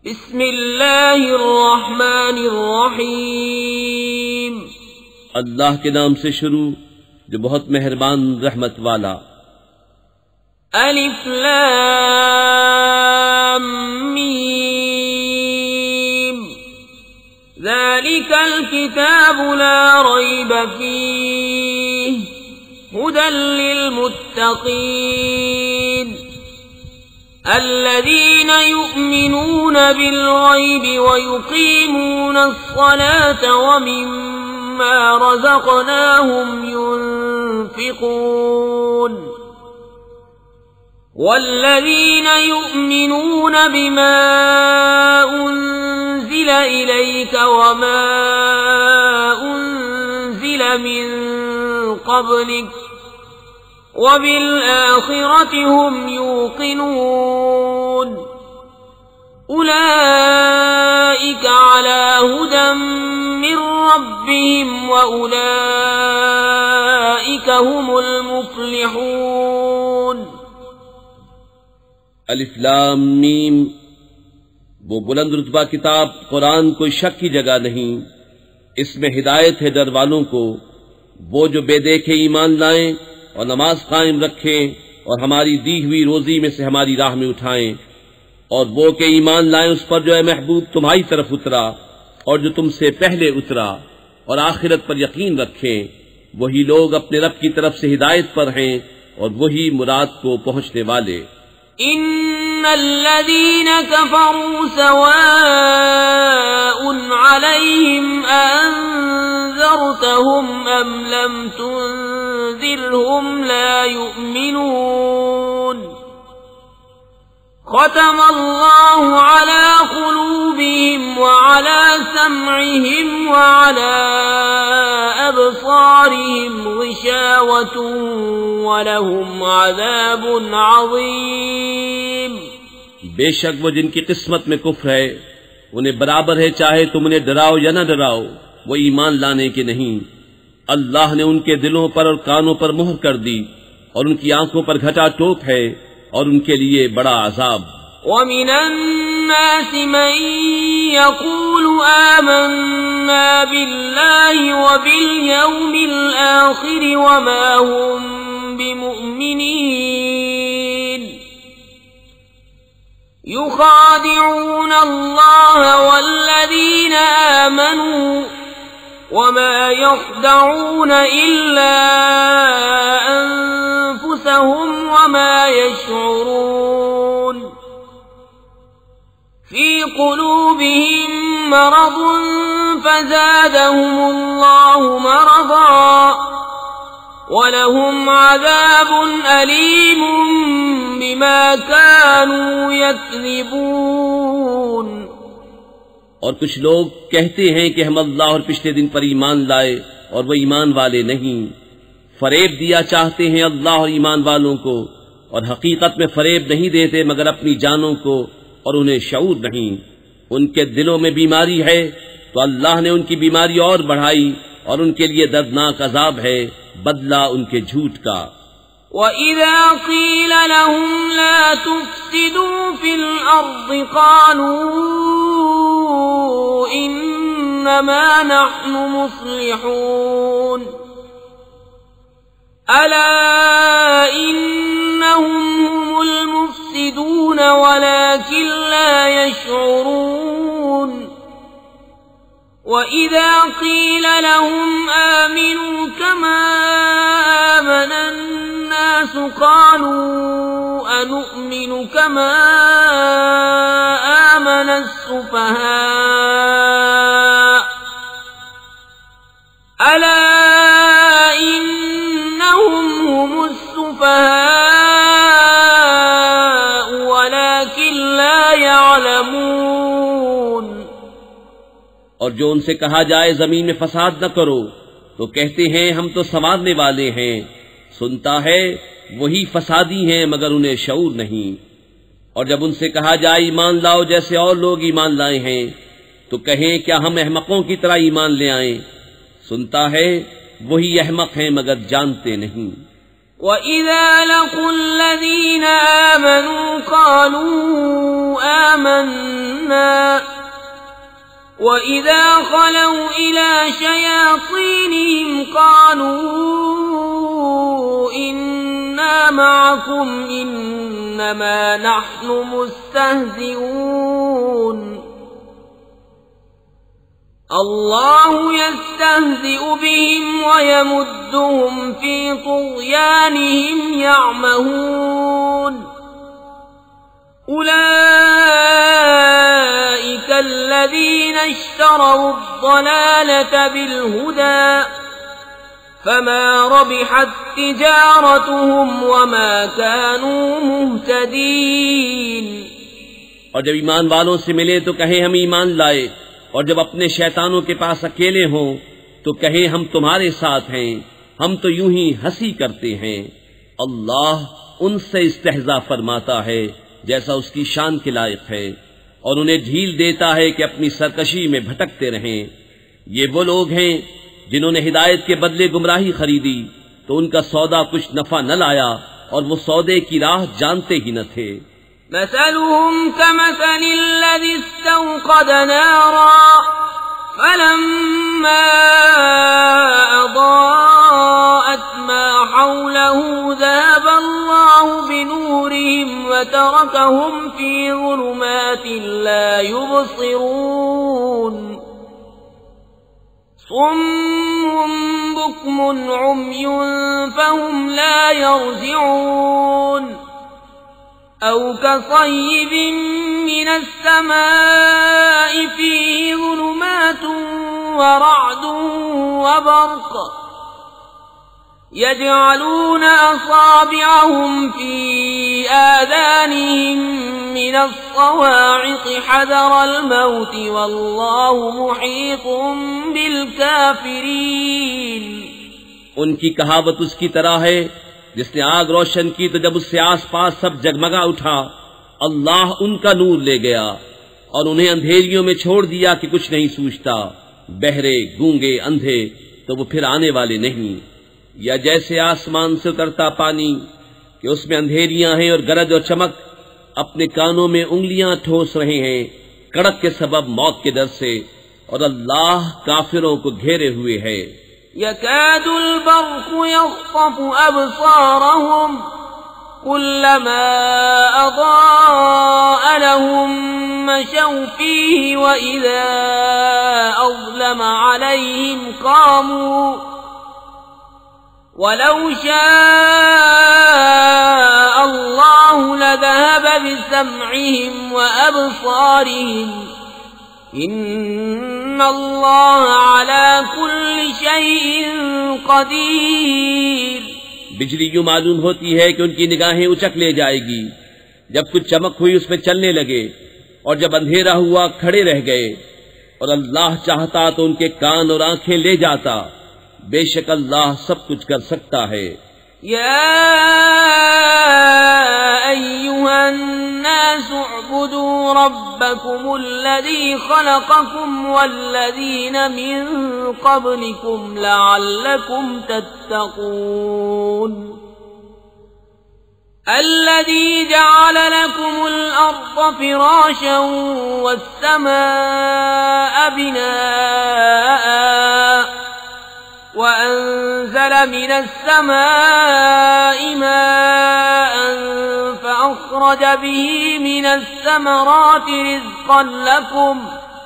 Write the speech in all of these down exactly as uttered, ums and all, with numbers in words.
बिस्मिल्लाहिर्रहमानिर्रहीम। अल्लाह के नाम से शुरू जो बहुत मेहरबान रहमत वाला। अलिफ लाम मीम ज़ालिकल किताबु ला रैब फीह हुदल लिलमुत्तक़ीन الذين يؤمنون بالغيب ويقيمون الصلاة ومما رزقناهم ينفقون والذين يؤمنون بما أنزل إليك وما أنزل من قبلك وبالآخرة هم يوقنون أولئك على هدى من ربهم وأولئك هم المفلحون। अलिफ लाम मीम। वो बुलंद रुतबा किताब कुरान कोई शक की जगह नहीं, इसमें हिदायत है डर वालों को, वो जो बेदेखे ईमान लाएं और नमाज कायम रखें और हमारी दी हुई रोजी में से हमारी राह में उठाएं, और वो के ईमान लाएं उस पर जो है महबूब तुम्हारी तरफ उतरा और जो तुमसे पहले उतरा, और आखिरत पर यकीन रखें। वही लोग अपने रब की तरफ से हिदायत पर हैं और वही मुराद को पहुंचने वाले। इन्नल्लज़ीन कफ़रू सवाउन अलैहिम अअन्ज़रतहुम अम लम तुन्ज़िरहुम ला युमिनून। ख़तमल्लाहु अला क़ुलूबिहिम व अला समइहिम व अला अबसारिहिम ग़िशावतुन व लहुम अज़ाबुन अज़ीम। बेशक वो जिनकी किस्मत में कुफ्र है उन्हें बराबर है, चाहे तुम उन्हें डराओ या न डराओ, वो ईमान लाने के नहीं। अल्लाह ने उनके दिलों पर और कानों पर मुहर कर दी और उनकी आंखों पर घटा टोप है और उनके लिए बड़ा अजाब। वमिनन्नासि मन यक़ूलु आमन्ना बिल्लाहि व बिल यौमिल आखिर वमा हुम बिमुमिनीन युखादिऊन अल्लाह वल्लज़ीना आमनू वमा यख़दऊन इल्ला अन्फुसहुम वमा यशऊरून। फी क़ुलूबिहिम मरदुन फ़ज़ादहुमुल्लाहु मरदा वलहुम अज़ाबुन अलीमुम बिमा कानू यक्ज़िबून। और कुछ लोग कहते हैं कि हम अल्लाह और पिछले दिन पर ईमान लाए और वो ईमान वाले नहीं। फरेब दिया चाहते हैं अल्लाह और ईमान वालों को, और हकीकत में फरेब नहीं देते मगर अपनी जानों को, और उन्हें शऊर नहीं। उनके दिलों में बीमारी है तो अल्लाह ने उनकी बीमारी और बढ़ाई, और उनके लिए दर्दनाक अजाब है बदला उनके झूठ का। वइज़ा क़ील लहुम ला तुफ़्सिदू फ़िल अर्ज़ि क़ालू इन्नमा नहनु मुस्लिहून अला इन्नहुम हुमुल मुफ़्सिदून वलाकिन ला यशऊरून। वइज़ा क़ील लहुम आमिनू कमा आमना الناس قالوا أنؤمن كما آمن السفهاء ألا إنهم هم السفهاء ولكن لا يعلمون। और जो उनसे कहा जाए जमीन में फसाद न करो तो कहते हैं हम तो संवारने वाले हैं। सुनता है वही फसादी हैं मगर उन्हें शऊर नहीं। और जब उनसे कहा जाए ईमान लाओ जैसे और लोग ईमान लाए हैं तो कहें क्या हम अहमकों की तरह ईमान ले आएं। सुनता है वही अहमक हैं मगर जानते नहीं। وإذا لقوا الذين آمنوا قالوا آمنا وإذا خلوا إلى شياطينهم قالوا إنا معكم إنما نحن مستهزئون الله يستهزئ بهم ويمدهم في طغيانهم يعمهون أولئك الذين اشتروا الضلالة بالهدى فما ربحت تجارتهم وما كانوا مهتدين. और जब ईमान वालों से मिले तो कहे हम ईमान लाए, और जब अपने शैतानों के पास अकेले हों तो कहे हम तुम्हारे साथ हैं, हम तो यूं ही हंसी करते हैं। अल्लाह उनसे इस्तेहजा फरमाता है जैसा उसकी शान के लायक है, और उन्हें ढील देता है कि अपनी सरकशी में भटकते रहें। ये वो लोग हैं जिन्होंने हिदायत के बदले गुमराही खरीदी तो उनका सौदा कुछ नफा न लाया और वो सौदे की राह जानते ही न थे। मसलुहुम कमसलिल्लज़ी इस्तौक़द नारा फलम्मा अज़ाअत मा हौलहु ज़हब अल्लाहु बिनूरिहिम वतरकहुम फ़ी ज़ुलुमातिन ला युबसिरून صم بكم عمي فهم لا يرجعون أو كصيب من السماء فيه ظلمات ورعد وبرق يجعلون أصابعهم في آذانهم من الصواعق حذر الموت والله محيط بالكافرين। उनकी कहावत उसकी तरह है जिसने आग रोशन की तो जब उससे आसपास सब जगमगा उठा, अल्लाह उनका नूर ले गया और उन्हें अंधेरियों में छोड़ दिया कि कुछ नहीं सूझता। बहरे, गूंगे, अंधे तो वो फिर आने वाले नहीं। या जैसे आसमान से उतरता पानी कि उसमें अंधेरियां हैं और गरज और चमक अपने कानों में उंगलियां ठोस रहे हैं कड़क के सबब मौत के डर से, और अल्लाह काफिरों को घेरे हुए है। यकादुल बर्क़ु यख़्तफ़ु अबसारहुम कुल्लमा अज़ाअ लहुम मशव फ़ीहि व इज़ा अज़लम अलैहिम क़ामू वलौ शाअ अल्लाहु लज़हब बिसमइहिम व अबसारिहिम इन्नल्लाह अला कुल्लि शैइन क़दीर। बिजली यूं मालूम होती है कि उनकी निगाहें उचक ले जाएगी। जब कुछ चमक हुई उसमें चलने लगे, और जब अंधेरा हुआ खड़े रह गए, और अल्लाह चाहता तो उनके कान और आंखें ले जाता। बेशक अल्लाह सब कुछ कर सकता है। या अय्युहन नास उअ्बुदू रब्बकुमुल्लज़ी खलक़कुम वल्लज़ीन मिन क़ब्लिकुम लअल्लकुम तत्तक़ून الذي جعل لكم الأرض فراشا والسماء بناء وأنزل من السماء ماء فأخرج به من الثمرات رزقا لكم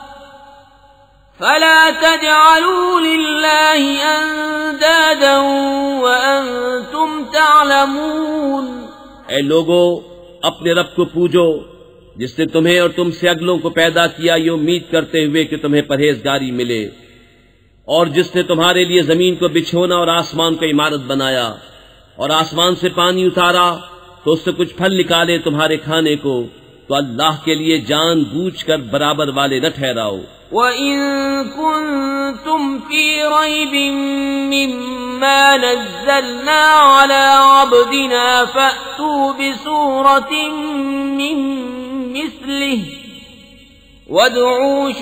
فلا تجعلوا لله أندادا وأنتم تعلمون। ऐ लोगो, अपने रब को पूजो जिसने तुम्हें और तुमसे अगलों को पैदा किया, ये उम्मीद करते हुए कि तुम्हें परहेजगारी मिले, और जिसने तुम्हारे लिए जमीन को बिछोना और आसमान को इमारत बनाया, और आसमान से पानी उतारा तो उससे कुछ फल निकाले तुम्हारे खाने को, तो अल्लाह के लिए जान बूझ कर बराबर वाले न ठहराओ। وَإِن كُنتُمْ فِي رَيْبٍ مِّمَّا نَزَّلْنَا عَلَىٰ عَبْدِنَا فَأْتُوا بِسُورَةٍ مِّن مِّثْلِهِ وَادْعُوا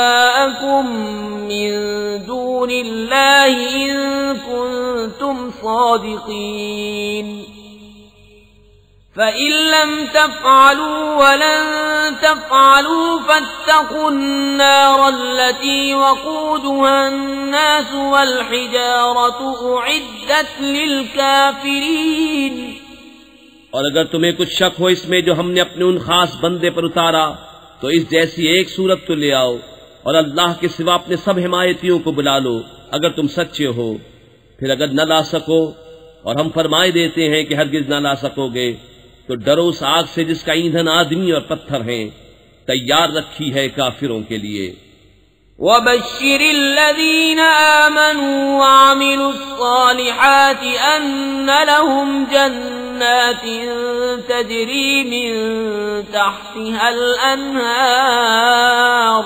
شُهَدَاءَكُم مِّن دُونِ اللَّهِ إِن كُنتُمْ صَادِقِينَ الصادقين فإن لم تفعلوا ولن تفعلوا فاتقوا النار التي وقودها الناس والحجارة أعدت للكافرين। और अगर तुम्हें कुछ शक हो इसमें जो हमने अपने उन खास बंदे पर उतारा तो इस जैसी एक सूरत तो ले आओ और अल्लाह के सिवा अपने सब हिमायतियों को बुला लो अगर तुम सच्चे हो। फिर अगर न ला सको और हम फरमाए देते हैं कि हरगिज न ला सकोगे तो डरो उस आग से जिसका ईंधन आदमी और पत्थर हैं, तैयार रखी है काफिरों के लिए। वबश्शिरिल्लज़ीना आमनू वअमिलुस्सालिहाति अन्न लहुम जन्नातिन तजरी मिन तहतिहल अन्हार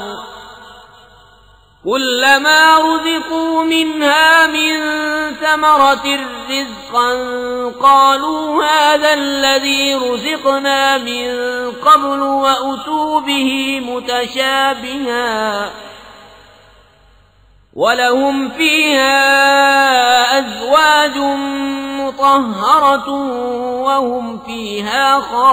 कुल्लमा रुज़िक़ू मिन्हा मिन समरतिर रिज़्क़न क़ालू हाज़ाल्लज़ी रुज़िक़ना मिन क़ब्लु वअतू बिही मुतशाबिहा वलहुम फ़ीहा अज़वाजुम मुतहहरतुन वहुम फ़ीहा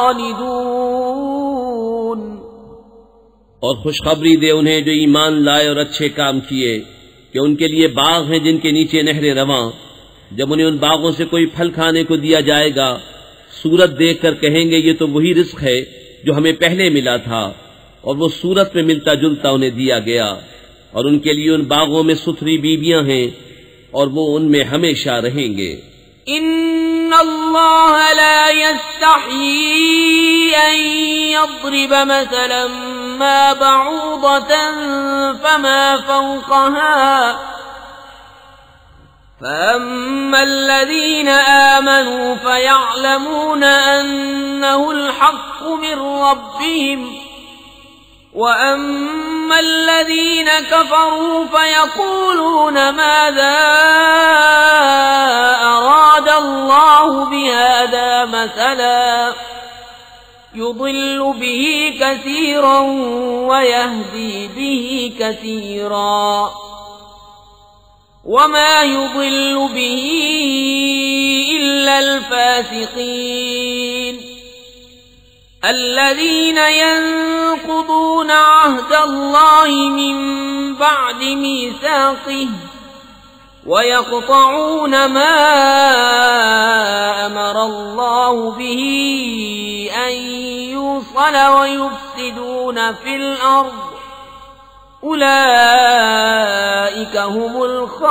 ख़ालिदून। और खुशखबरी दे उन्हें जो ईमान लाए और अच्छे काम किए कि उनके लिए बाग हैं जिनके नीचे नहरें रवां। जब उन्हें उन बागों से कोई फल खाने को दिया जाएगा सूरत देखकर कहेंगे ये तो वही रिस्क है जो हमें पहले मिला था, और वो सूरत में मिलता जुलता उन्हें दिया गया। और उनके लिए उन बागों में सुथरी बीबियां हैं और वो उनमें हमेशा रहेंगे। इन्नल्लाह ला यस्तही अन यضرब मसलन मा बऊदतन फमा फौक़हा फअम्मा الذين آمنوا فيعلمون أنه الحق من ربهم وأما الذين كفروا فيقولون ماذا أراد الله بهذا مثلا يضل به كثيرا ويهدي به كثيرا وما يضل به إلا الفاسقين الذين ينقضون عهد الله من بعد ميثاقه ويقطعون ما أمر الله به أن يوصل ويفسدون في الأرض أولئك هم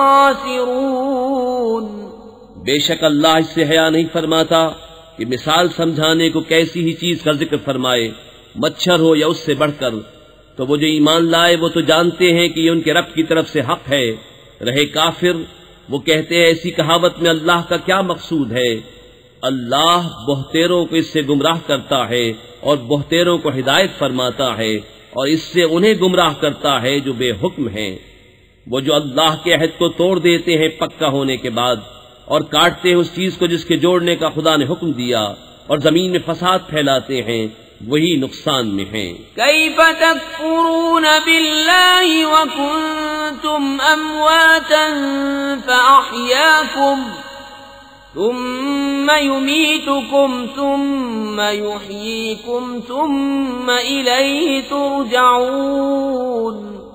الخاسرون। बेशक अल्लाह इससे हया नहीं फरमाता कि मिसाल समझाने को कैसी ही चीज का जिक्र फरमाए, मच्छर हो या उससे बढ़कर। तो वो जो ईमान लाए वो तो जानते हैं कि ये उनके रब की तरफ से हक है। रहे काफिर, वो कहते हैं ऐसी कहावत में अल्लाह का क्या मकसूद है। अल्लाह बहुतेरों को इससे गुमराह करता है और बहुतेरों को हिदायत फरमाता है, और इससे उन्हें गुमराह करता है जो बेहुक्म हैं। वो जो अल्लाह के अहद को तोड़ देते हैं पक्का होने के बाद और काटते हैं उस चीज को जिसके जोड़ने का खुदा ने हुक्म दिया, और जमीन में फसाद फैलाते हैं, वही नुकसान में हैं। कैफ़ तकफुरून बिल्लाहि व कुंतुम अमवातन फअहयाकुम थुम्मा युमीतुकुम थुम्मा युहयीकुम थुम्मा इलैहि तुरजऊन।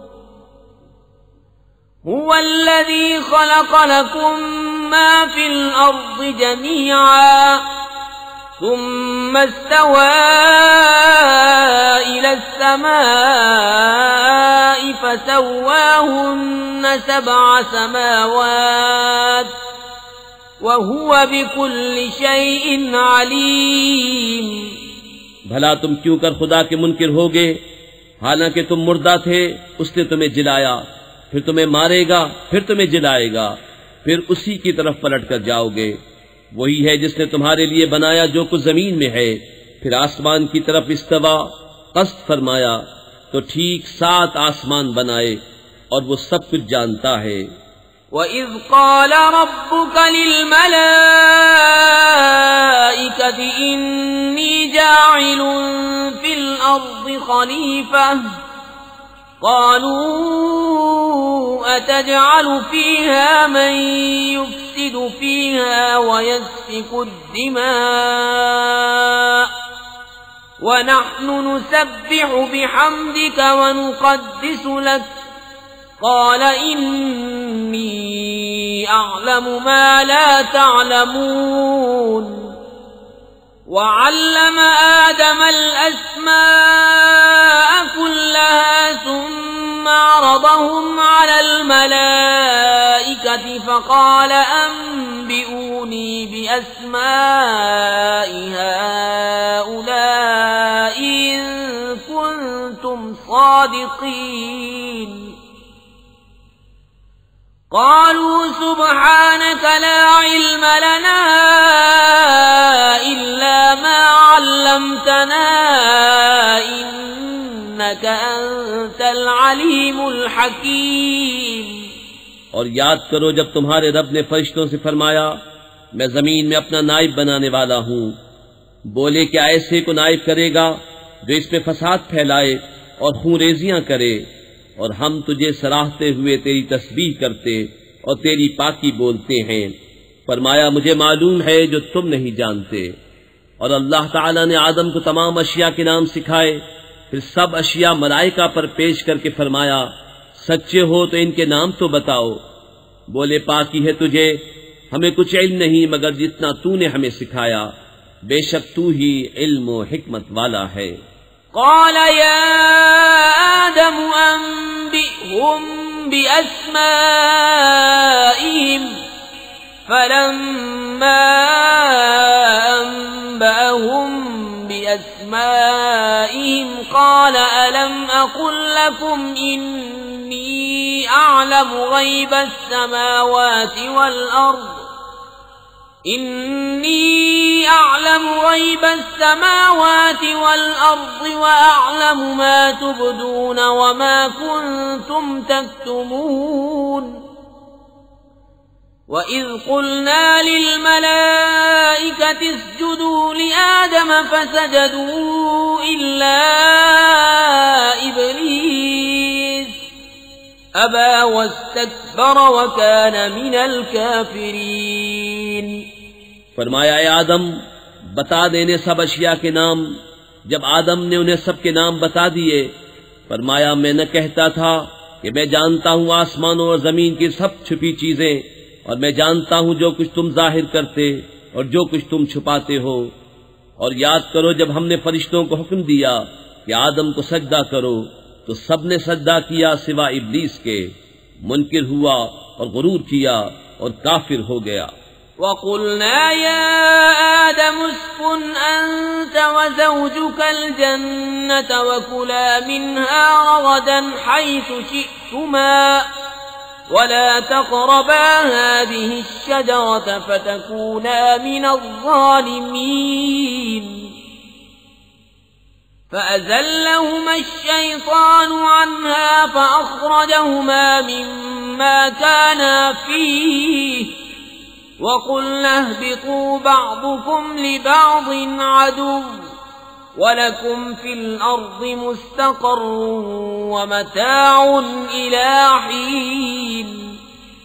हुवल्लज़ी खलक़ लकुम मा फिल अर्ज़ि जमीअन ثم استوى إلى السماء فسواهن سبع سماوات وهو بكل شيء عليم। भला तुम क्यों कर खुदा के मुनकिर होगे, हालांकि तुम मुर्दा थे, उसने तुम्हें जिलाया, फिर तुम्हें मारेगा, फिर तुम्हें जिलाएगा, फिर उसी की तरफ पलट कर जाओगे। वही है जिसने तुम्हारे लिए बनाया जो कुछ जमीन में है, फिर आसमान की तरफ इस्तवा कस्त फरमाया, तो ठीक सात आसमान बनाए, और वो सब कुछ जानता है। वइज़ क़ाल रब्बुक लिल-मलाइकति इन्नी जाइलुन फिल अर्ज़ि ख़लीफ़ह क़ालू أتجعل فيها من يفسد فيها ويسفك الدماء ونحن نسبح بحمدك ونقدس لك قال إني أعلم ما لا تعلمون وعلم آدم الأسماء كلها ثم عرضهم على الملائكة فقال أنبئوني بأسماء هؤلاء إن كنتم صادقين قالوا سبحانك لا علم لنا إلا ما علمتنا إنك أنت العليم الحكيم। और याद करो जब तुम्हारे रब ने फरिश्तों से फरमाया मैं जमीन में अपना नाइब बनाने वाला हूँ, बोले क्या ऐसे को नाइब करेगा जो इसमें फसाद फैलाए और खूंरेजियां करे, और हम तुझे सराहते हुए तेरी तस्बीह करते और तेरी पाकी बोलते हैं। फरमाया मुझे मालूम है जो तुम नहीं जानते। और अल्लाह ताला ने आदम को तमाम अशिया के नाम सिखाए, फिर सब अशिया मलाइका पर पेश करके फरमाया सच्चे हो तो इनके नाम तो बताओ। बोले पाकी है तुझे, हमें कुछ इल्म नहीं मगर जितना तूने हमें सिखाया, बेशक तू ही इल्म व हिकमत वाला है। قال يا آدم أنبئهم بأسمائهم فلما أنبأهم بأسمائهم قال ألم أقل لكم إني أعلم غيب السماوات والأرض إني أعلم غيب السماوات والأرض وأعلم ما تبدون وما كنتم تكتمون وإذ قلنا للملائكة اسجدوا لآدم فسجدوا إلا إبليس أبى واستكبر وكان من الكافرين। फरमाया ए आदम बता देने सब अशिया के नाम। जब आदम ने उन्हें सब के नाम बता दिए, फरमाया मैं न कहता था कि मैं जानता हूँ आसमानों और जमीन की सब छुपी चीजें, और मैं जानता हूँ जो कुछ तुम जाहिर करते और जो कुछ तुम छुपाते हो। और याद करो जब हमने फरिश्तों को हुक्म दिया कि आदम को सजदा करो, तो सबने सजदा किया सिवा इब्लीस के। मुनकिर हुआ और गुरूर किया और काफिर हो गया। وقلنا يا آدم اسكن أنت وزوجك الجنة وكلا منها رغدا حيث شئتما ولا تقربا هذه الشجرة فتكونا من الظالمين فأزلهما الشيطان عنها فأخرجهما مما كانا فيه وقلنا اهبطوا بعضكم لبعض عدو ولكم في الأرض مستقر ومتاع إلى حين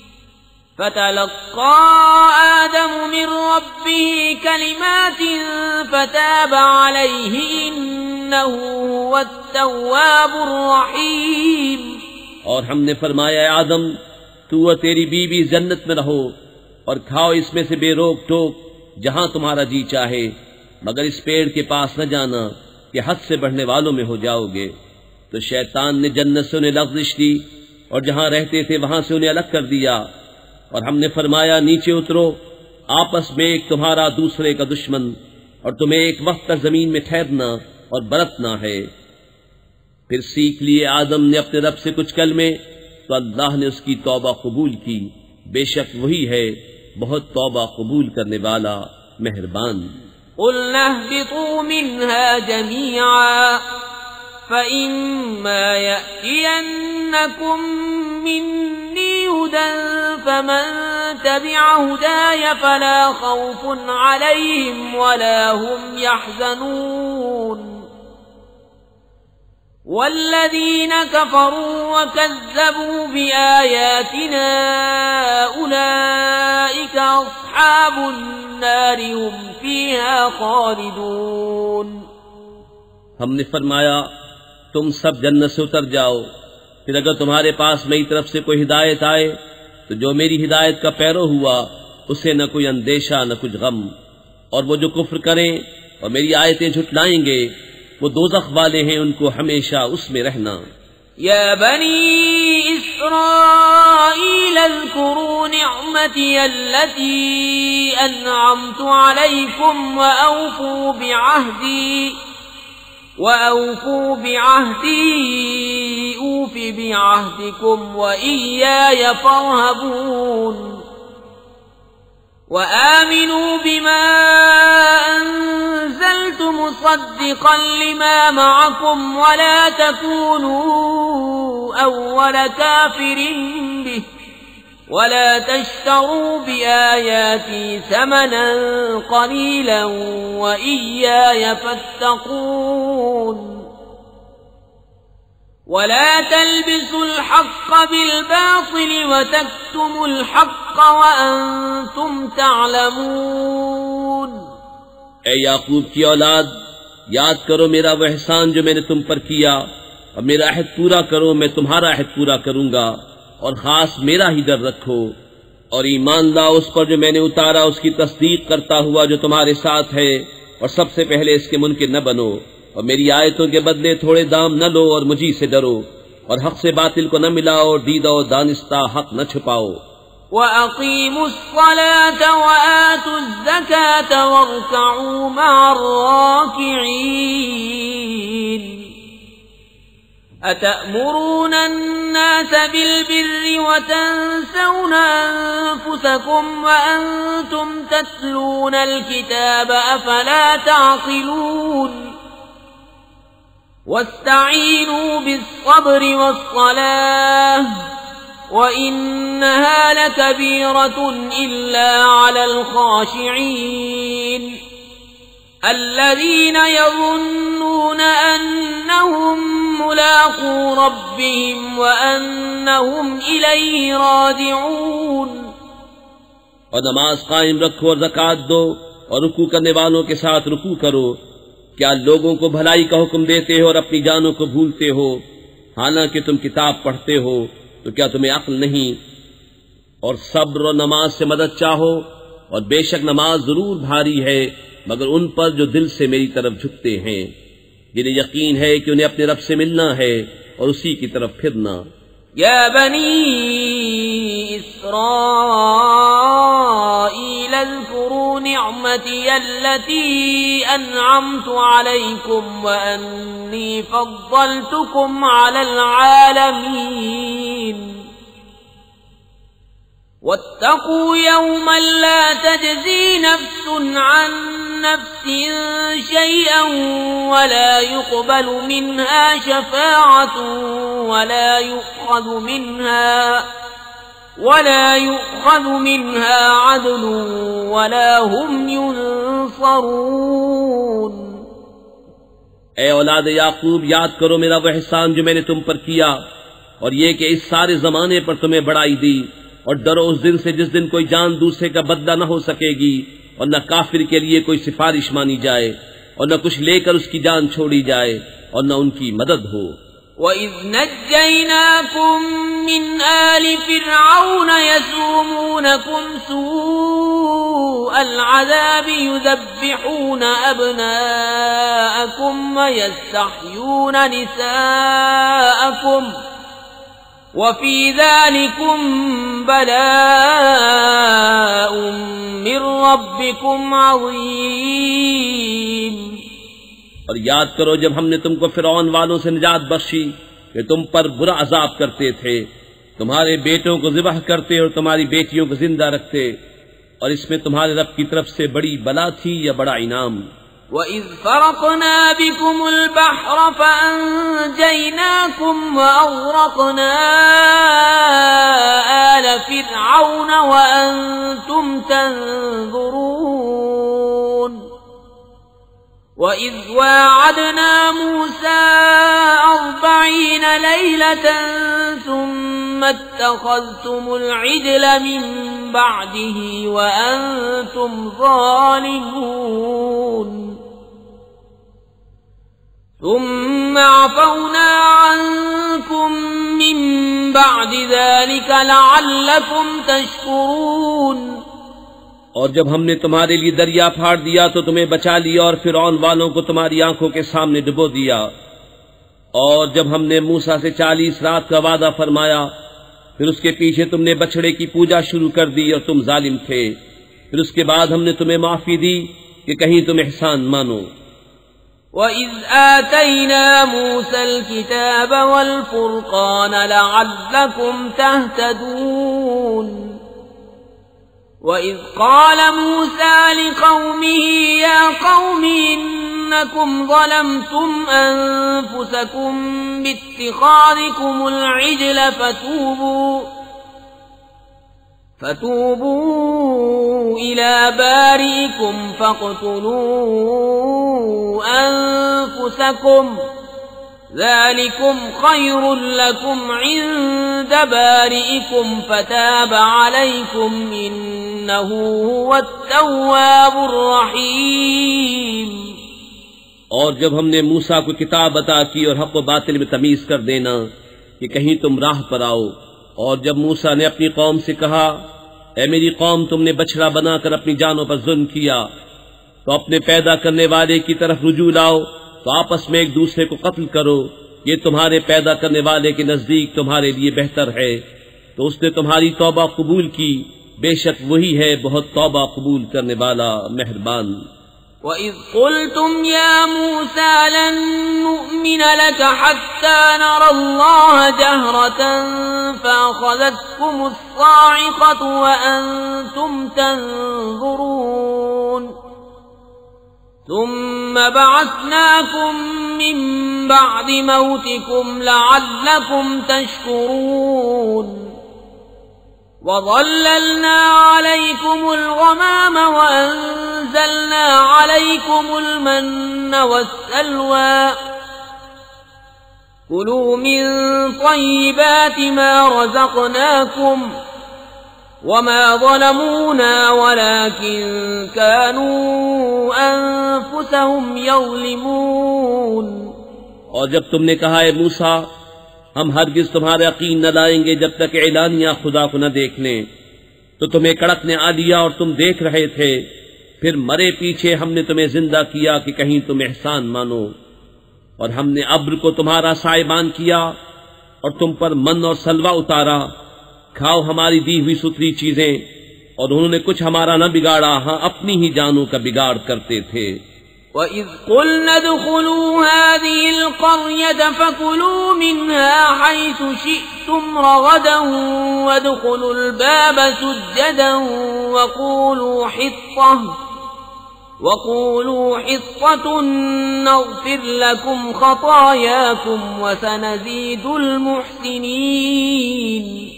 فتلقى آدم من ربه كلمات فتاب عليه إنه هو التواب الرحيم। और हमने फरमाया आदम तू और तेरी बीवी जन्नत में रहो और खाओ इसमें से बेरोक टोक जहां तुम्हारा जी चाहे, मगर इस पेड़ के पास न जाना कि हद से बढ़ने वालों में हो जाओगे। तो शैतान ने जन्नत से उन्हें लग़ज़िश दी और जहां रहते थे वहां से उन्हें अलग कर दिया। और हमने फरमाया नीचे उतरो, आपस में एक तुम्हारा दूसरे का दुश्मन, और तुम्हें एक वक्त तक जमीन में ठहरना और बरतना है। फिर सीख लिए आदम ने अपने रब से कुछ कलमे, तो अल्लाह ने उसकी तौबा कबूल की। बेशक वही है बहुत तौबा कबूल करने वाला मेहरबान। قُلْنَا اهْبِطُوا مِنْهَا جَمِيعًا فَإِمَّا يَأْتِيَنَّكُم مِّنِّي هُدًى فَمَن تَبِعَ هُدَايَ فَلَا خَوْفٌ عَلَيْهِمْ وَلَا هُمْ يَحْزَنُونَ वल्लज़ीन कफ़रू वकज़्ज़बू बिआयातिना उलाइका अस्हाबुन नारि हुम फ़ीहा ख़ालिदून। हमने फरमाया तुम सब जन्नत से उतर जाओ, फिर अगर तुम्हारे पास मेरी तरफ से कोई हिदायत आए तो जो मेरी हिदायत का पैरो हुआ उसे न कोई अंदेशा न कुछ गम, और वो जो कुफ्र करें और मेरी आयतें झुटलाएंगे वो दोज़ख वाले हैं, उनको हमेशा उसमें रहना। या बनी इस्राईल अज़्कुरू निअमती अल्लती अनअमतु अलैकुम व औफू बिअहदी व औफू बिअहदी ऊफ़ बिअहदिकुम व इय्याय फ़र्हबून। व आमिनू बिमा अंज़ल्तु मुसद्दिक़न लिमा मअकुम व ला तकूनू अव्वल काफ़िरिन बिह व ला तश्तरू बिआयाती समनन क़लीलन व इय्याय फत्तक़ून। वला तल्बिसुल हक़्क़ बिलबातिल वतक्तुमुल हक़्क़ वअंतुम तअलमून। ऐ याकूब की औलाद, याद करो मेरा वह एहसान जो मैंने तुम पर किया, और मेरा अहद पूरा करो, मैं तुम्हारा अहद पूरा करूंगा, और खास मेरा ही डर रखो, और ईमान लाओ उस पर जो मैंने उतारा, उसकी तस्दीक करता हुआ जो तुम्हारे साथ है, और सबसे पहले इसके मुनकिर न बनो, और मेरी आयतों के बदले थोड़े दाम न लो, और मुझी से डरो, और हक से बातिल को न मिलाओ, और दीदा और दानिस्ता हक न छुपाओ। वअक़ीमुस्सलात वआतुज़्ज़कात वरकऊ मअर्राकिईन। अतअमुरून अन्नास बिलबिर्रि वतंसौन अनफुसकुम वअंतुम तत्लूनल किताब अफला तअक़िलून। वस्तईनू बिस्सब्रि वस्सलाह वइन्नहा लकबीरतुन इल्ला अलल खाशिईन। अल्लज़ीन यज़ुन्नून अन्नहुम मुलाक़ू रब्बिहिम व अन्नहुम इलैहि राजिऊन। और नमाज कायम रखो और ज़कात दो, और रुकू करने वालों के साथ रुकू करो। क्या लोगों को भलाई का हुक्म देते हो और अपनी जानों को भूलते हो, हालांकि तुम किताब पढ़ते हो, तो क्या तुम्हें अक्ल नहीं? और सब्र और नमाज से मदद चाहो, और बेशक नमाज जरूर भारी है मगर उन पर जो दिल से मेरी तरफ झुकते हैं, जिन्हें यकीन है कि उन्हें अपने रब से मिलना है और उसी की तरफ फिरना। या बनी इस्राईल अज़्कुरू निअमती अल्लती अनअमतु अलैकुम व अन्नी फद्दलतुकुम अलल आलमीन। वत्तकू यौमन ला तजज़ी नफ्सुन अन नफ्सिन शैअन वला युक़बलु मिन्हा शफ़ाअतुन वला युख़ज़ु मिन्हा वला युख़ज़ु मिन्हा अदलुन वला हुम युनसरून। ऐ औलाद याकूब, याद करो मेरा वह एहसान जो मैंने तुम पर किया, और ये कि इस सारे जमाने पर तुम्हें बढ़ाई दी, और डरो उस दिन से जिस दिन कोई जान दूसरे का बदला न हो सकेगी, और न काफिर के लिए कोई सिफारिश मानी जाए, और न कुछ लेकर उसकी जान छोड़ी जाए, और न उनकी मदद हो। वइज़ नज्जयनाकुम मिन आलि फ़िरऔन यसूमूनकुम सूअल अज़ाबि युज़ब्बिहून अब्नाअकुम व यस्तहयून निसाअकुम वफ़ी ज़ालिकुम बलाउम मिर रब्बिकुम अज़ीम। और याद करो जब हमने तुमको फिरौन वालों से निजात बख्शी कि तुम पर बुरा अजाब करते थे, तुम्हारे बेटों को ज़िबह करते और तुम्हारी बेटियों को जिंदा रखते, और इसमें तुम्हारे रब की तरफ से बड़ी बला थी या बड़ा इनाम। वइज़ फ़रक़ना बिकुमुल बहर फ़अंजयनाकुम वअग़रक़ना आल फ़िरऔन वअंतुम तंज़ुरून। वइज़ वाअदना मूसा ليلة ثم اتخذتم العجل من بعده وأنتم ظالمون ثم عفونا عنكم من بعد ذلك لعلكم تشكرون और जब हमने तुम्हारे लिए दरिया फाड़ दिया तो तुम्हें बचा लिया और फिरौन वालों को तुम्हारी आंखों के सामने डुबो दिया। और जब हमने मूसा से चालीस रात का वादा फरमाया फिर उसके पीछे तुमने बछड़े की पूजा शुरू कर दी और तुम जालिम थे। फिर उसके बाद हमने तुम्हें माफी दी कि कहीं तुम एहसान मानो। وَإِذْ آتَيْنَا مُوسَى الْكِتَابَ وَالْفُرْقَانَ لَعَلَّكُمْ تَهْتَدُونَ وَإِذْ قَالَ مُوسَى لِقَوْمِهِ يَا قَوْمِ إِنَّكُمْ ظَلَمْتُمْ أَنفُسَكُمْ بِاتِّخَاذِكُمُ الْعِجْلَ فَتُوبُوا فتوبوا إلى بارئكم فاقتلوا أنفسكم ذلكم خير لكم عند بارئكم فتاب عليكم إنه هو التواب الرحيم। और जब हमने मूसा को किताब अता की और हक व बातिल में तमीज कर देना कि कहीं तुम राह पर आओ, और जब मूसा ने अपनी कौम से कहा ऐ मेरी कौम तुमने बछड़ा बनाकर अपनी जानों पर जुल्म किया तो अपने पैदा करने वाले की तरफ रुजू लाओ, तो आपस में एक दूसरे को कत्ल करो, ये तुम्हारे पैदा करने वाले के नजदीक तुम्हारे लिए बेहतर है। तो उसने तुम्हारी तौबा कबूल की, बेशक वही है बहुत तौबा कबूल करने वाला मेहरबान। وَإِذْ قُلْتُمْ يَا مُوسَى لَن نُّؤْمِنَ لَكَ حَتَّى نَرَى اللَّهَ جَهْرَةً فَأَخَذَتْكُمُ الصَّاعِقَةُ وَأَنتُمْ تَنظُرُونَ ثُمَّ بَعَثْنَاكُم مِّن بَعْدِ مَوْتِكُمْ لَعَلَّكُمْ تَشْكُرُونَ وَظَلَّلْنَا عَلَيْكُمُ الْغَمَامَ وَأَنزَلْنَا عَلَيْكُمُ الْمَنَّ وَالسَّلْوَىٰ كُلُوا مِن طَيِّبَاتِ مَا رَزَقْنَاكُمْ وَمَا ظَلَمُونَا وَلَٰكِن كَانُوا أَنفُسَهُمْ يَظْلِمُونَ। और जब तुमने कहा है मूसा हम हरगिज तुम्हारे यकीन न लाएंगे जब तक एलानिया खुदा को न देख लें, तो तुम्हें कड़क ने आ लिया और तुम देख रहे थे। फिर मरे पीछे हमने तुम्हें जिंदा किया कि कहीं तुम एहसान मानो, और हमने अब्र को तुम्हारा साइबान किया और तुम पर मन और सलवा उतारा। खाओ हमारी दी हुई सुथरी चीजें, और उन्होंने कुछ हमारा न बिगाड़ा, हाँ अपनी ही जानों का बिगाड़ करते थे। وَإِذْ قُلْنَا ادْخُلُوا هَٰذِهِ الْقَرْيَةَ فَكُلُوا مِنْهَا حَيْثُ شِئْتُمْ رَغَدًا وَادْخُلُوا الْبَابَ سُجَّدًا وَقُولُوا حِطَّةٌ وَقُولُوا حِطَّةٌ نَغْفِرْ لَكُمْ خَطَايَاكُمْ وَسَنَزِيدُ الْمُحْسِنِينَ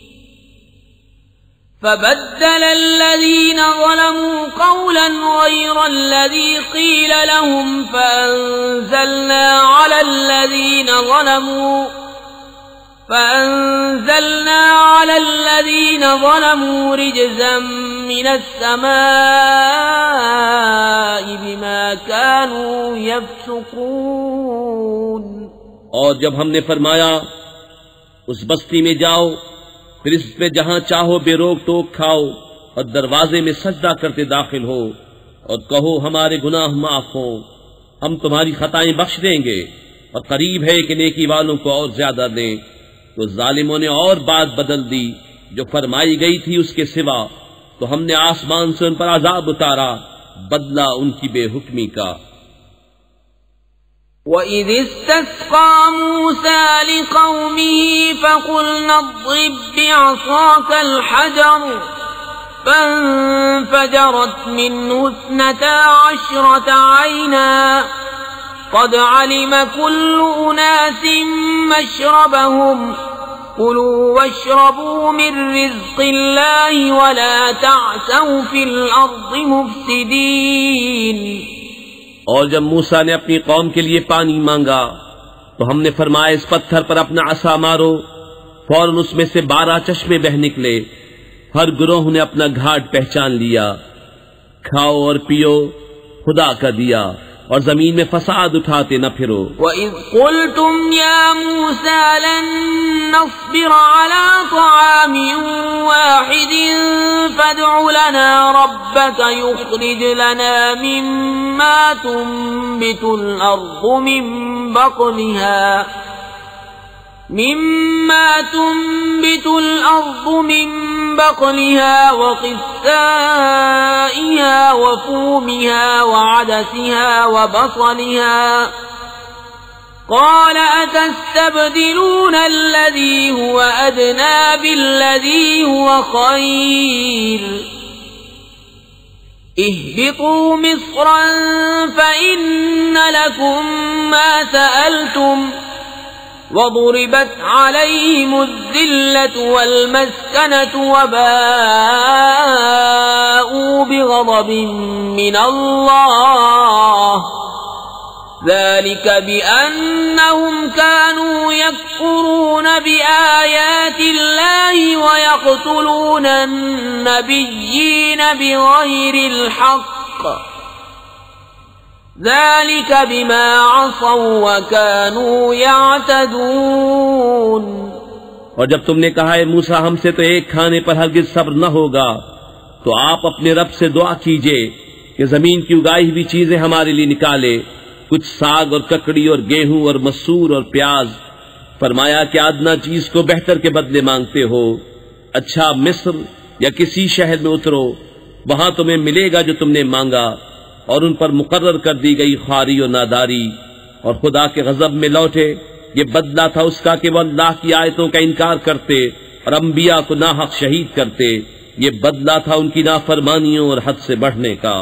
فبدل الذين ظلموا قولا غير الذي قيل لهم فأنزلنا على الذين ظلموا فأنزلنا على الذين ظلموا رجزا من السماء بما كانوا يفسقون। और जब हमने फरमाया उस बस्ती में जाओ, फिर इस पे जहां चाहो बेरोक टोक खाओ और दरवाजे में सजदा करते दाखिल हो और कहो हमारे गुनाह माफ हो, हम तुम्हारी खताएं बख्श देंगे और करीब है कि नेकी वालों को और ज्यादा दें। तो जालिमों ने और बात बदल दी जो फरमाई गई थी उसके सिवा, तो हमने आसमान से उन पर अजाब उतारा, बदला उनकी बेहुक्मी का। وَإِذِ اسْتَسْقَىٰ مُوسَىٰ لِقَوْمِهِ فَقُلْنَا اضْرِب بِّعَصَاكَ الْحَجَرَ فَانفَجَرَتْ مِنْهُ اثْنَتَا عَشْرَةَ عَيْنًا قَدْ عَلِمَ كُلُّ أُنَاسٍ مَّشْرَبَهُمْ كُلُوا وَاشْرَبُوا مِن رِّزْقِ اللَّهِ وَلَا تَعْثَوْا فِي الْأَرْضِ مُفْسِدِينَ। और जब मूसा ने अपनी कौम के लिए पानी मांगा तो हमने फरमाया इस पत्थर पर अपना असा मारो। फौरन उसमें से बारह चश्मे बह निकले। हर गुरोह ने अपना घाट पहचान लिया। खाओ और पियो, खुदा का दिया, और जमीन में फसाद उठाते न फिरो। वइज़ क़ुल्तुम या मूसा लन नस्बिर अला तआमिन वाहिदिन फद्उ लना रब्बक युख़रिज लना मिम्मा तुंबितुल अर्दु मिन बक़लिहा मिम्मा तुंबितुल अर्दु मिन बक़लिहा व क़िस्साइहा व फ़ूमिहा व अदसिहा व बसलिहा क़ाल अतस्तबदिलून अल्लज़ी हुव अदना बिल्लज़ी हुव ख़ैर इहबितू मिस्रन फ़इन्न लकुम मा सअलतुम वदुरिबत अलैहिमुज़्ज़िल्लतु वल्मस्कनतु वबाऊ बिग़ज़बिन मिनल्लाह ज़ालिक बिअन्नहुम कानू यकफ़ुरून बिआयातिल्लाहि वयक़्तुलून अन्नबिय्यीन बिग़ैरिल हक़्क़ ज़ालिक बिमा असौ व कानू यअतदून। और जब तुमने कहा है मूसा हमसे तो एक खाने पर हरगिज सब्र न होगा, तो आप अपने रब से दुआ कीजिए कि जमीन की उगाई हुई चीजें हमारे लिए निकाले, कुछ साग और ककड़ी और गेहूं और मसूर और प्याज। फरमाया कि आदना चीज को बेहतर के बदले मांगते हो। अच्छा, मिस्र या किसी शहर में उतरो, वहां तुम्हें मिलेगा जो तुमने मांगा। और उन पर मुकर्रर कर दी गई ख्वारी और नादारी, और खुदा के गजब में लौटे। ये बदला था उसका कि वह अल्लाह की आयतों का इनकार करते और अंबिया को नाहक शहीद करते। ये बदला था उनकी नाफरमानियों और हद से बढ़ने का।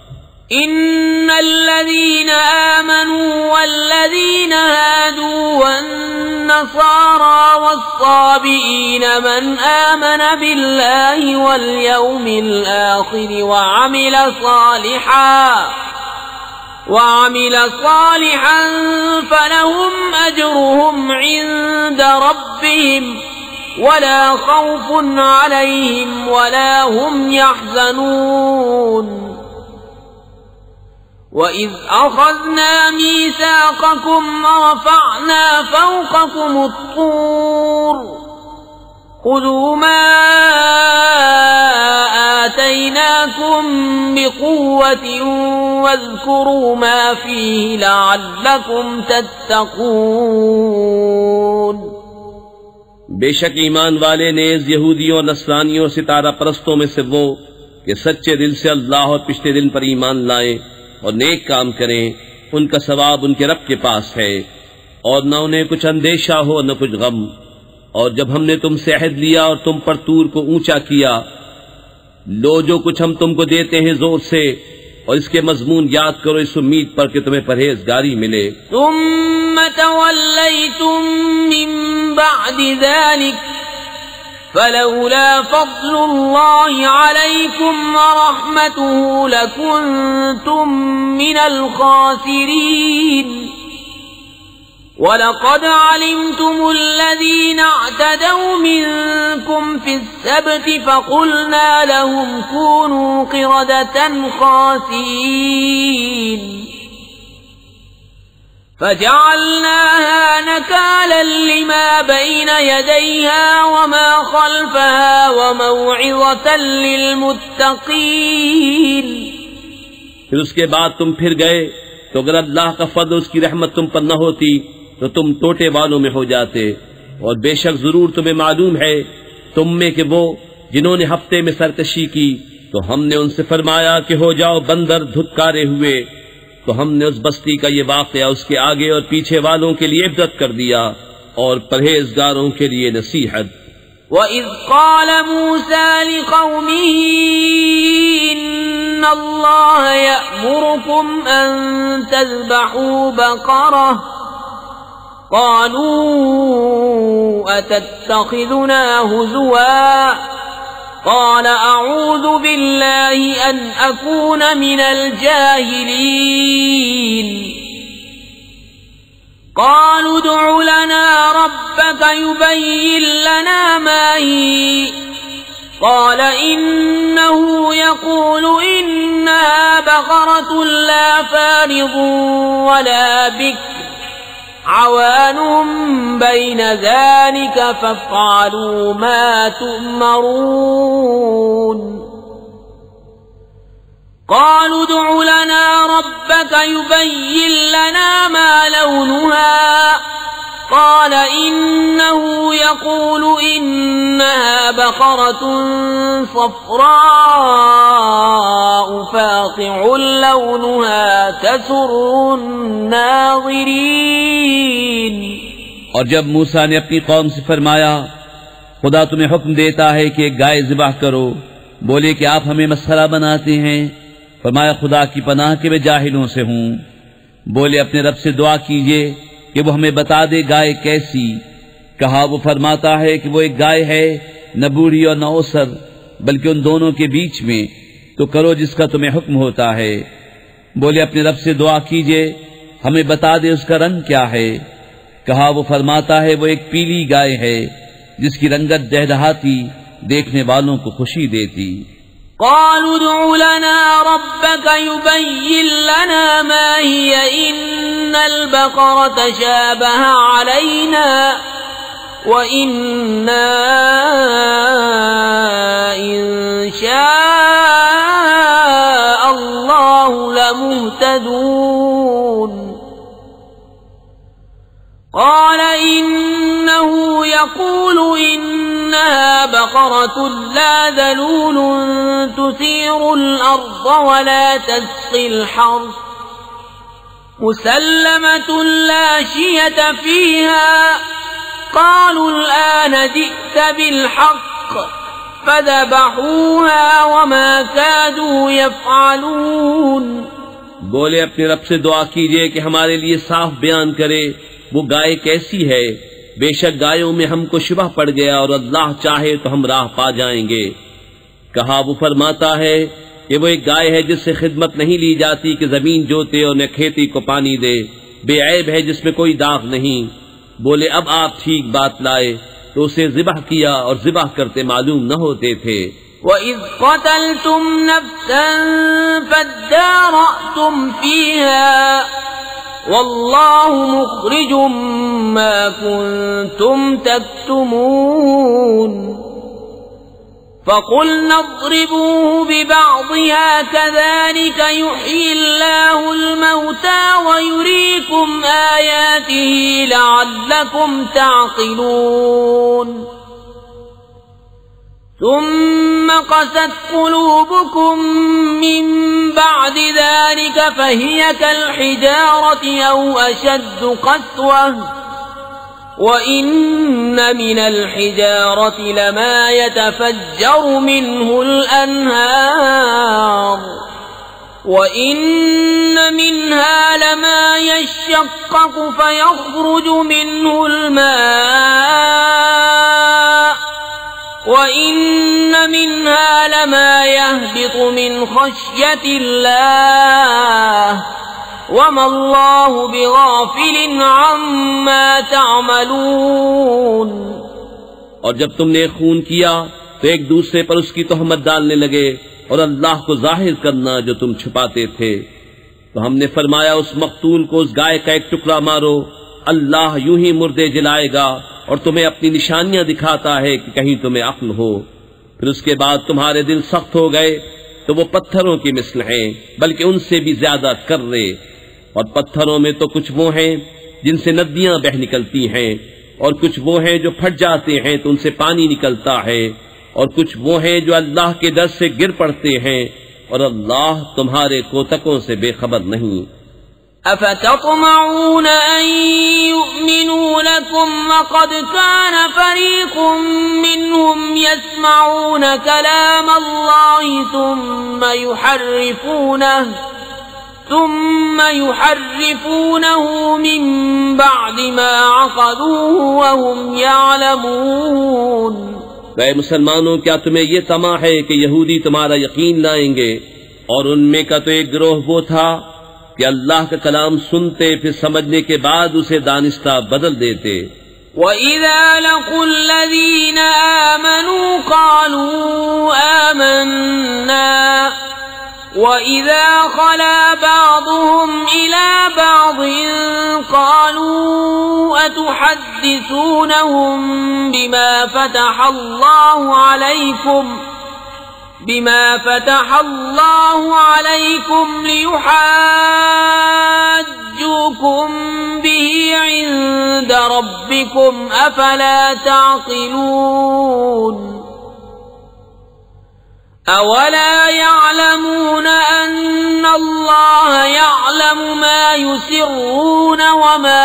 इन्नल्लज़ीन आमनू वल्लज़ीन हादू वन्नसारा वस्साबीन मन आमन बिल्लाहि वल यौमिल आखिर वअमिल सालिहान वअमिल सालिहान फलहुम अजरुहुम इन्द रब्बिहिम वला खौफुन अलैहिम वला हुम यहज़नून। वइज़ अख़ज़ना मीसाक़कुम वरफ़अना फ़ौक़कुम अत्तूर ख़ुज़ू मा आतैनाकुम बिक़ुव्वतिन वज़्कुरू मा फ़ीहि लअल्लकुम तत्तक़ून। बेशक ईमान वाले नेज़ यहूदियों, नसरानियों, सितारा परस्तों में से वो कि सच्चे दिल से अल्लाह और पिछले दिन पर ईमान लाएं और नेक काम करें, उनका सवाब उनके रब के पास है, और न उन्हें कुछ अंदेशा हो न कुछ गम। और जब हमने तुमसे अहद लिया और तुम पर तूर को ऊंचा किया, लो जो कुछ हम तुमको देते हैं जोर से, और इसके मजमून याद करो इस उम्मीद पर कि तुम्हें परहेजगारी मिले। सुम्म तवल्लैतुम मिन बअदि ज़ालिक फलौला फ़ज़्लुल्लाहि अलैकुम व रहमतुहु लकुन्तुम मिनल ख़ासिरीन। वलक़द अलिमतुमुल्लज़ीना अअतदौ मिनकुम फ़िस्सब्ति फ़क़ुल्ना लहुम कूनू क़िरदतन ख़ासीईन फजअलनाहा नकालन लिमा बैन यदैहा वमा खल्फहा वमौइज़तन लिलमुत्तक़ीन। फिर उसके बाद तुम फिर गए, तो अगर अल्लाह का फज़ल उसकी रहमत तुम पर न होती तो तुम टोटे वालों में हो जाते। और बेशक जरूर तुम्हें मालूम है तुम में कि वो जिन्होंने हफ्ते में सरकशी की, तो हमने उनसे फरमाया कि हो जाओ बंदर धुतकारे हुए, तो हमने उस बस्ती का ये वाक़या उसके आगे और पीछे वालों के लिए इब्रत कर दिया और परहेजगारों के लिए नसीहत। वइज़ क़ाल मूसा लिक़ौमिही इन्नल्लाह यअमुरुकुम अन तज़बहू बक़रह क़ालू अतत्तख़िज़ुना हुज़ुवा क़ाल अऊज़ु बिल्लाहि अन अकून मिनल जाहिलीन। قالوا ادع لنا ربك يبين لنا ما هي قال إنه يقول إنها بقرة لا فارض ولا بكر عوان بين ذلك فافعلوا ما تؤمرون قالوا ادع لنا ربك يبين لنا ما لونها قال إنه يقول إنها بقرة صفراء فاقع لونها تسر الناظرين। और जब मूसा ने अपनी कौम से फरमाया खुदा तुम्हें हुक्म देता है कि एक गाय ज़िबह करो, बोले कि आप हमें मसखरा बनाते हैं। फरमाया खुदा की पनाह के मैं जाहिलों से हूँ। बोले अपने रब से दुआ कीजिए कि वो हमें बता दे गाय कैसी। कहा वो फरमाता है कि वो एक गाय है, न बूढ़ी और न ओसर, बल्कि उन दोनों के बीच में, तो करो जिसका तुम्हें हुक्म होता है। बोले अपने रब से दुआ कीजिए हमें बता दे उसका रंग क्या है। कहा वो फरमाता है वो एक पीली गाय है जिसकी रंगत दहदहाती देखने वालों को खुशी देती। قالوا ادع لنا ربك يبين لنا ما هي إن البقرة شابه علينا وإنا إن شاء الله لمهتدون قال إنه يقول إنها بقرة لا ذلول تثير الأرض ولا تسقي الحرث مسلمة لا شية فيها قالوا الآن جئت بالحق فذبحوها وما كادوا يفعلون। बोले अपने रब से दुआ कीजिए कि हमारे लिए साफ बयान करे वो गाय कैसी है। बेशक गायों में हमको शुबह पड़ गया और अल्लाह चाहे तो हम राह पा जाएंगे। कहा वो फरमाता है कि वो एक गाय है जिससे खिदमत नहीं ली जाती कि जमीन जोते और न खेती को पानी दे, बेऐब है जिसमें कोई दाग नहीं। बोले अब आप ठीक बात लाए तो उसे ज़िबह किया और ज़िबह करते मालूम न होते थे। وَإِذْ قَتَلْتُمْ نَفْسًا فَادَّارَأْتُمْ فِيهَا والله مخرج ما كنتم تكتمون فقلنا اضربوه ببعضها كذلك يحيي الله الموتى ويريكم آياته لعلكم تعقلون ثم قست قلوبكم من بعد ذلك فهي كالحجارة أو أشد قسوة وإن من الحجارة لما يتفجر منه الأنهار وإن منها لما يشقق فيخرج منه الماء وإن منها لما يهبط من خشية الله وما الله بغافل عما تعملون। और जब तुमने खून किया तो एक दूसरे पर उसकी तोहमत डालने लगे और अल्लाह को जाहिर करना जो तुम छुपाते थे। तो हमने फरमाया उस मकतूल को उस गाय का एक टुकड़ा मारो, अल्लाह यूं ही मुर्दे जलाएगा और तुम्हें अपनी निशानियां दिखाता है कि कहीं तुम्हें अक्ल हो। फिर उसके बाद तुम्हारे दिल सख्त हो गए तो वो पत्थरों की मिसल हैं, बल्कि उनसे भी ज्यादा कर्रे। और पत्थरों में तो कुछ वो हैं जिनसे नदियां बह निकलती हैं, और कुछ वो हैं जो फट जाते हैं तो उनसे पानी निकलता है, और कुछ वो हैं जो अल्लाह के डर से गिर पड़ते हैं, और अल्लाह तुम्हारे कोतकों से बेखबर नहीं। أفتطمعون أن يؤمنوا لكم وقد كان فريق منهم يسمعون كلام الله ثم يحرفونه ثم يحرفونه من بعد ما عقلوه وهم يعلمون। ऐ मुसलमानों, क्या तुम्हें ये तमा है कि यहूदी तुम्हारा यकीन लाएंगे? और उनमें का तो एक गिरोह वो था कि अल्लाह का कलाम सुनते फिर समझने के बाद उसे दानिस्ता बदल देते। وَإِذَا لَقُوا الَّذِينَ آمَنُوا قَالُوا آمَنَّا وَإِذَا خَلَا بَعْضُهُمْ إِلَى بَعْضٍ قَالُوا أَتُحَدِّثُونَهُم بِمَا فَتَحَ اللَّهُ عَلَيْكُمْ بما فتح الله عليكم ليحاجوكم به عند ربكم أفلا تعقلون أولا يعلمون أن الله يعلم ما يسرون وما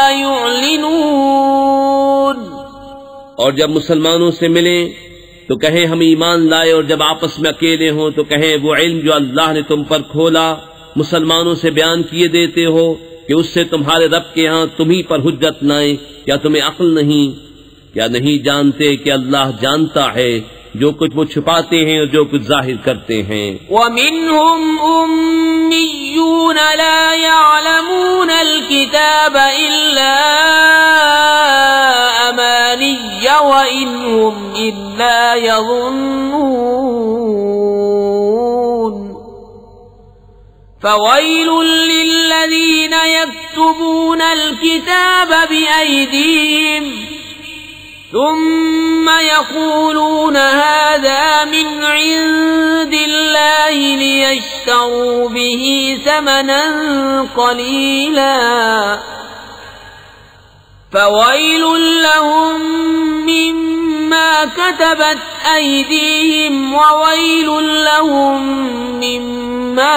يعلنون। और जब मुसलमानों से मिले तो कहें हम ईमान लाए, और जब आपस में अकेले हों तो कहें वो इल्म जो अल्लाह ने तुम पर खोला मुसलमानों से बयान किए देते हो कि उससे तुम्हारे रब के यहाँ तुम्ही पर हुज्जत लाएं। क्या तुम्हें अक्ल नहीं? क्या नहीं जानते कि अल्लाह जानता है जो कुछ वो छुपाते हैं और जो कुछ जाहिर करते हैं। وَمِنْهُمْ أُمِّيُّونَ لَا يَعْلَمُونَ الْكِتَابَ إِلَّا أَمَانِيَّ وَإِنْ هُمْ إِلَّا يَظُنُّونَ فَوَيْلٌ لِلَّذِينَ يَكْتُبُونَ الْكِتَابَ بِأَيْدِيهِمْ ثم يقولون هذا من عند الله ليشتروا به ثمنا قليلا فويل لهم مما كتبت أيديهم وويل لهم مما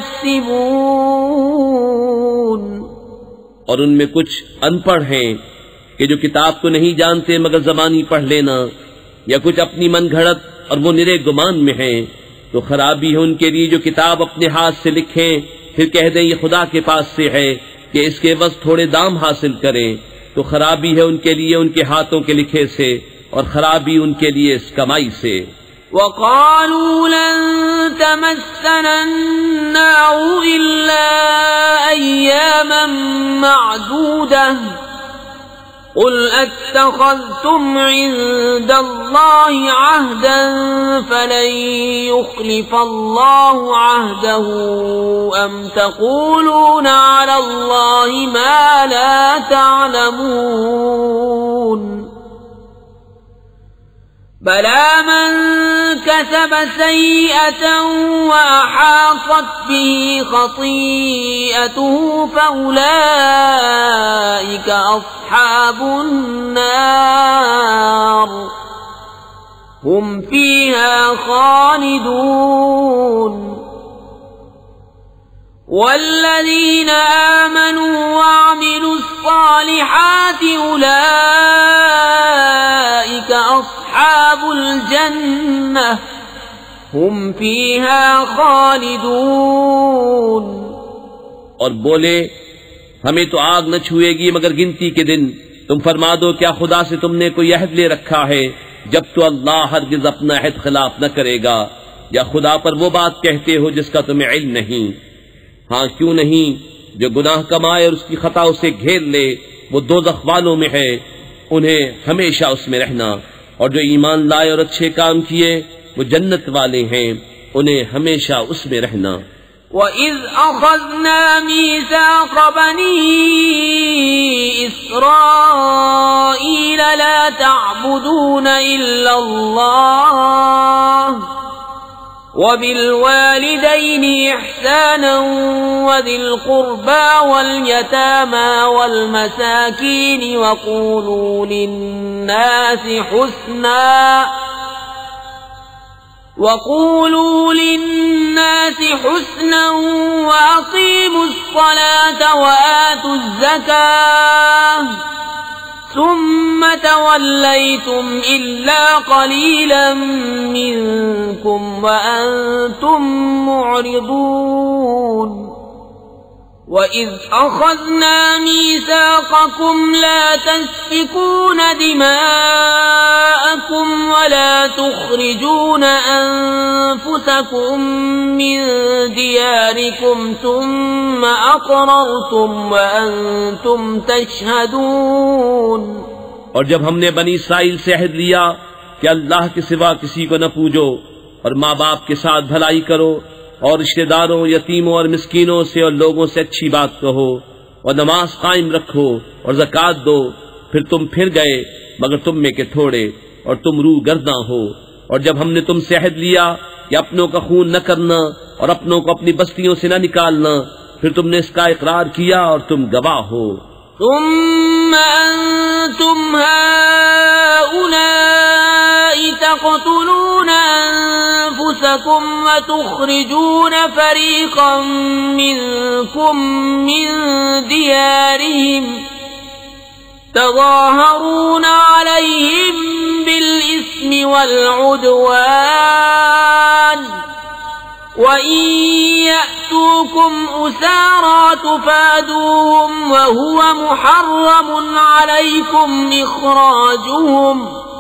يكسبون। और उनमें कुछ अनपढ़ हैं कि जो किताब को नहीं जानते मगर ज़बानी पढ़ लेना, या कुछ अपनी मन घड़त और वो निरे गुमान में हैं, तो खराबी है उनके लिए जो किताब अपने हाथ से लिखें फिर कह दें ये खुदा के पास से है कि इसके एवज थोड़े दाम हासिल करें। तो खराबी है उनके लिए उनके हाथों के लिखे से, और खराबी उनके लिए इस कमाई से। وَقَالُوا لَن تَمَسَّنَا النَّارُ إِلَّا أَيَّامًا مَّعْدُودَةً قُلْ أَتَّخَذْتُمْ عِندَ اللَّهِ عَهْدًا فَلَن يُخْلِفَ اللَّهُ عَهْدَهُ أَمْ تَقُولُونَ عَلَى اللَّهِ مَا لَا تَعْلَمُونَ بَلَى مَن كَسَبَ سَيِّئَةً وَأَحَاطَتْ بِهِ خَطِيئَتُهُ فَأُولَئِكَ أَصْحَابُ النَّارِ هُمْ فِيهَا خَالِدُونَ وَالَّذِينَ آمَنُوا وَعَمِلُوا الصَّالِحَاتِ أُولَئِكَ أَصْحَابُ الْجَنَّةِ هُمْ فِيهَا خَالِدُونَ। और बोले हमें तो आग न छुएगी मगर गिनती के दिन। तुम फरमा दो क्या खुदा से तुमने कोई अहद ले रखा है? जब तो अल्लाह हरगिज अपना अहद खिलाफ न करेगा। या खुदा पर वो बात कहते हो जिसका तुम्हें इल्म नहीं? हाँ क्यों नहीं, जो गुनाह कमाए और उसकी खता उसे घेर ले वो दोज़ख वालों में है, उन्हें हमेशा उसमें रहना। और जो ईमान लाए और अच्छे काम किए वो जन्नत वाले हैं, उन्हें हमेशा उसमें रहना। وَإِذْ أَخَذْنَا مِيثَاقَ بَنِي إِسْرَائِيلَ لَا تَعْبُدُونَ إِلَّا اللَّهَ وَبِالْوَالِدَيْنِ إِحْسَانًا وَذِي الْقُرْبَى وَالْيَتَامَى وَالْمَسَاكِينِ وَقُولُوا لِلنَّاسِ حُسْنًا وَقُولُوا لِلنَّاسِ حُسْنًا وَأَقِيمُوا الصَّلَاةَ وَآتُوا الزَّكَاةَ ثُمَّ تَوَلَّيْتُمْ إِلَّا قَلِيلًا مِّنكُمْ وَأَنتُم مُّعْرِضُونَ وَإِذْ أَخَذْنَا مِيثَاقَكُمْ لَا تَسْفِكُونَ دِمَاءَكُمْ وَلَا تُخْرِجُونَ أَنفُسَكُم مِّن دِيَارِكُمْ ثُمَّ أَقْرَرْتُمْ وَأَنتُمْ تَشْهَدُونَ और जब हमने बनी इस्राइल से अहद लिया कि अल्लाह के सिवा किसी को न पूजो और माँ बाप के साथ भलाई करो और रिश्तेदारों, यतीमों और मिस्कीनों से और लोगों से अच्छी बात कहो और नमाज कायम रखो और ज़कात दो, फिर तुम फिर गए मगर तुम में के थोड़े और तुम रू गर्दा हो। और जब हमने तुमसे अहद लिया कि अपनों का खून न करना और अपनों को अपनी बस्तियों से न निकालना, फिर तुमने इसका इकरार किया और तुम गवाह हो। ثم أنتم هؤلاء تقتلون أنفسكم وتخرجون فريقا منكم من ديارهم تظاهرون عليهم بالإثم والعدوان وَإِن يَأْتُوكُمْ أُسَارَىٰ تُفَادُوهُمْ وَهُوَ مُحَرَّمٌ عَلَيْكُمْ إِخْرَاجُهُمْ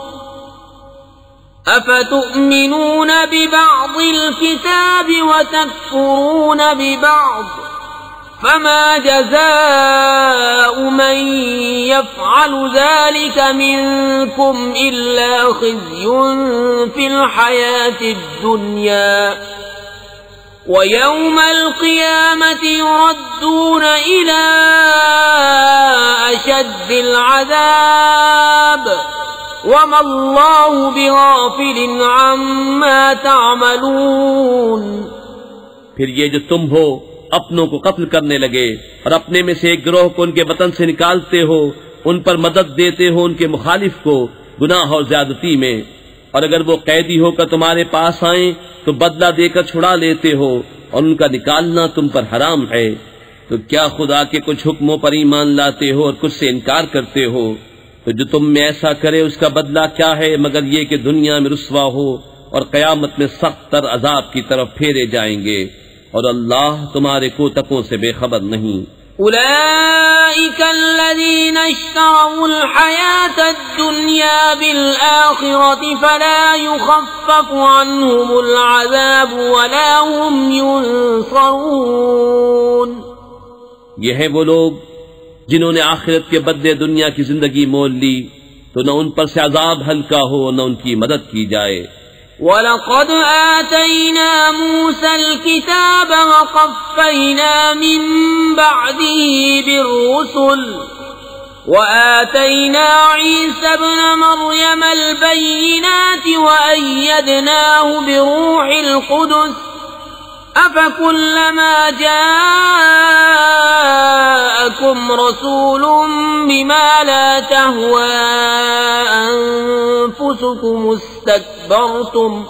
أَفَتُؤْمِنُونَ بِبَعْضِ الْكِتَابِ وَتَكْفُرُونَ بِبَعْضٍ فَمَا جَزَاءُ مَن يَفْعَلُ ذَلِكَ مِنكُمْ إِلَّا خِزْيٌ فِي الْحَيَاةِ الدُّنْيَا وَيَوْمَ الْقِيَامَةِ يُرَدُّونَ إِلَى أَشَدِّ الْعَذَابِ وَمَا اللَّهُ بِغَافِلٍ عَمَّا تَعْمَلُونَ फिर ये जो तुम हो अपनों को कत्ल करने लगे और अपने में से एक गिरोह को उनके वतन से निकालते हो, उन पर मदद देते हो उनके मुखालिफ को गुनाह और ज्यादती में, और अगर वो कैदी होकर तुम्हारे पास आए तो बदला देकर छुड़ा लेते हो और उनका निकालना तुम पर हराम है। तो क्या खुदा के कुछ हुक्मों पर ईमान लाते हो और कुछ से इनकार करते हो? तो जो तुम में ऐसा करे उसका बदला क्या है मगर ये कि दुनिया में रुस्वा हो और कयामत में सख्त तर अजाब की तरफ फेरे जाएंगे, और अल्लाह तुम्हारे कोतकों से बेखबर नहीं। أولئك الذين اشتروا الحياة الدنيا بالآخرة فلا يخفف عنهم العذاب ولا هم ينصرون। ये हैं वो लोग जिन्होंने आखिरत के बदले दुनिया की जिंदगी मोल ली, तो न उन पर से अजाब हल्का हो न उनकी मदद की जाए। وَلَقَدْ آتَيْنَا مُوسَى الْكِتَابَ وَقَفَّيْنَا مِن بَعْدِهِ بِالرُّسُلِ وَآتَيْنَا عِيسَى ابْنَ مَرْيَمَ الْبَيِّنَاتِ وَأَيَّدْنَاهُ بِرُوحِ الْقُدُسِ أَفَكُلَّمَا جَاءَكُمْ رَسُولٌ بِمَا لَا تَهْوَىٰ أَنفُسُكُمُ اسْتَكْبَرْتُمْ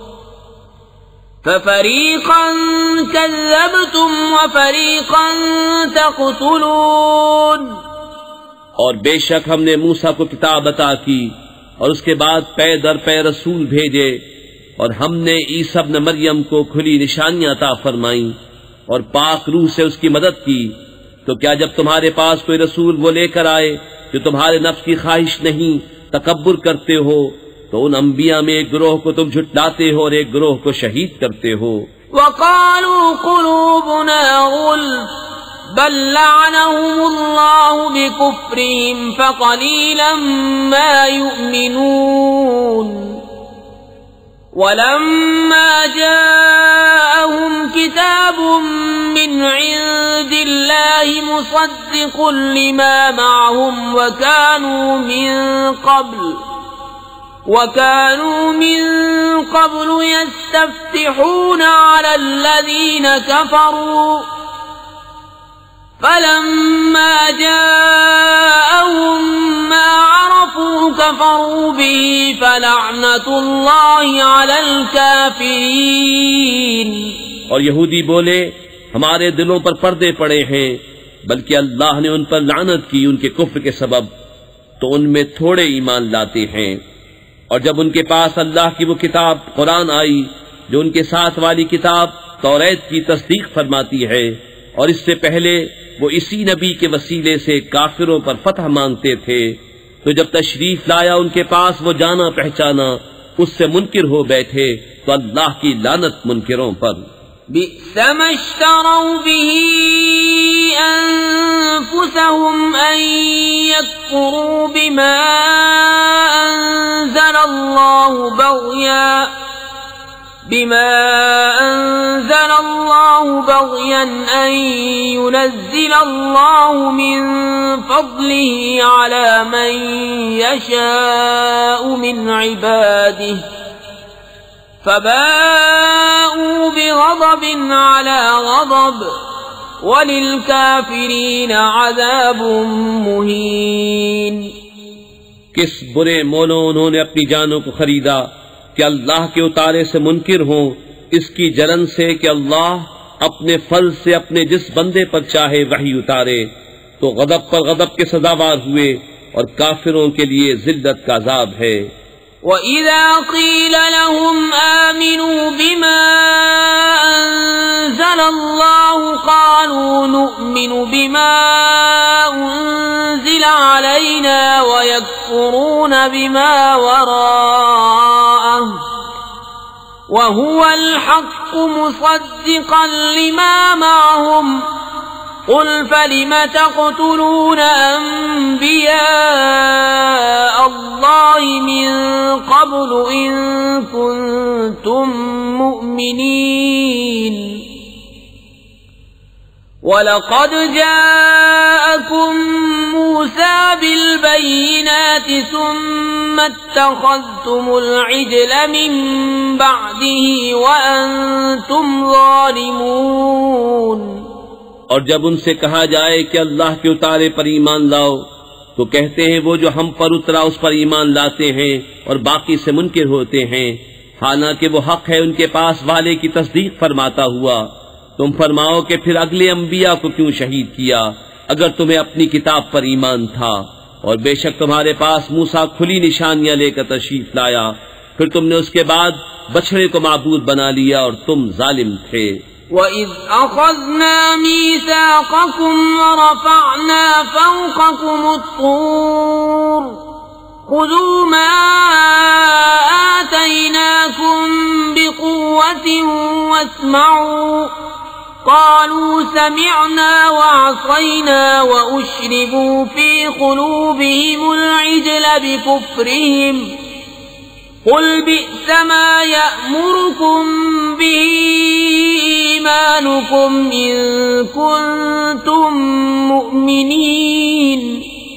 فَفَرِيقًا كَذَّبْتُمْ وَفَرِيقًا تَقْتُلُونَ। और बेशक हमने मूसा को किताब अता की और उसके बाद पै दर पै रसूल भेजे, और हमने ईसा इब्न मरियम को खुली निशानियां अता फरमाई और पाक रूह से उसकी मदद की। तो क्या जब तुम्हारे पास कोई रसूल वो लेकर आए जो तुम्हारे नफ्स की ख्वाहिश नहीं तकब्बुर करते हो, तो उन अंबिया में एक गिरोह को तुम झुटलाते हो और एक गिरोह को शहीद करते हो। वक़ालू क़ुलूबुना गुल्फ बल लअनहुमुल्लाहु बिकुफ्रिहिम फ़क़लीलन मा युमिनून। वलम्मा जाअहुम किताबुम मिन इंदिल्लाहि मुसद्दिक़ुन लिमा मअहुम वकानू मिन क़ब्ल वकानू मिन क़ब्ल यस्तफ्तिहून अला अल्लज़ीन कफ़रू फलम्मा जाअहुम मा अरफू कफ़रू बिही फलअनतुल्लाहि अलल काफ़िरीन। और यहूदी बोले, हमारे दिलों पर पर्दे पड़े हैं, बल्कि अल्लाह ने उन पर लानत की उनके कुफ्र के सबब, तो उनमें थोड़े ईमान लाते हैं। और जब उनके पास अल्लाह की वो किताब कुरान आई जो उनके साथ वाली किताब तौरात की तस्दीक फरमाती है, और इससे पहले वो इसी नबी के वसीले से काफिरों पर फतह मांगते थे, तो जब तशरीफ लाया उनके पास वो जाना पहचाना उससे मुनकिर हो बैठे, तो अल्लाह की लानत मुनकिरों पर। बि'समश्तरौ बिही अन्फुसहुम अन यकफुरू बिमा अंज़लल्लाहु बग़या बिमा अंज़लल्लाहु बग़यन अन युनज़्ज़िलल्लाहु मिन फ़ज़लिही अला मन यशाअु मिन इबादिही फबाऊ बिग़ज़बिन अला ग़ज़ब वलिलकाफ़िरीन अज़ाबुम मुहीन। किस बुरे मोलों उन्होंने अपनी जानों को खरीदा कि अल्लाह के उतारे से मुनकिर हों, इसकी जलन से कि अल्लाह अपने फल से अपने जिस बंदे पर चाहे वही उतारे, तो गदब पर गदब के सजावार हुए और काफिरों के लिए जिल्लत का अज़ाब है। वइज़ा क़ील लहुम आमिनू बिमा अंज़लल्लाहु क़ालू नु'मिनु बिमा उन्ज़िल अलैना वयकफ़ुरून बिमा वराअहु वहुवल हक़्क़ु मुसद्दिक़न लिमा मअहुम क़ुल फलिम तक़्तुलून अंबिया अल्लाहि मिन क़ब्लु इन कुन्तुम मुअ्मिनीन वलक़द जाअकुम मूसा बिलबय्यिनाति सुम्मा इत्तख़ज़्तुमुल इज्ल मिन बअदिही वअन्तुम ज़ालिमून। और जब उनसे कहा जाए कि अल्लाह के उतारे पर ईमान लाओ, तो कहते हैं वो जो हम पर उतरा उस पर ईमान लाते हैं और बाकी से मुनकिर होते हैं, हालांकि वो हक है उनके पास वाले की तस्दीक फरमाता हुआ। तुम फरमाओ कि फिर अगले अंबिया को क्यों शहीद किया अगर तुम्हें अपनी किताब पर ईमान था, और बेशक तुम्हारे पास मूसा खुली निशानियां लेकर तशरीफ लाया, फिर तुमने उसके बाद बछड़े को माबूद बना लिया और तुम जालिम थे। वइज़ अख़ज़ना मीसाक़कुम वरफ़अना फ़ौक़कुमुत-तूर ख़ुज़ू मा आतैनाकुम बिक़ुव्वतिन वस्मऊ क़ालू समिअना वअसैना वअश्रिबू फ़ी क़ुलूबिहिमुल इज्ल बिकुफ़्रिहिम क़ुल बि'स मा यअमुरुकुम बिही ईमानुकुम इन कुन्तुम मुअ्मिनीन।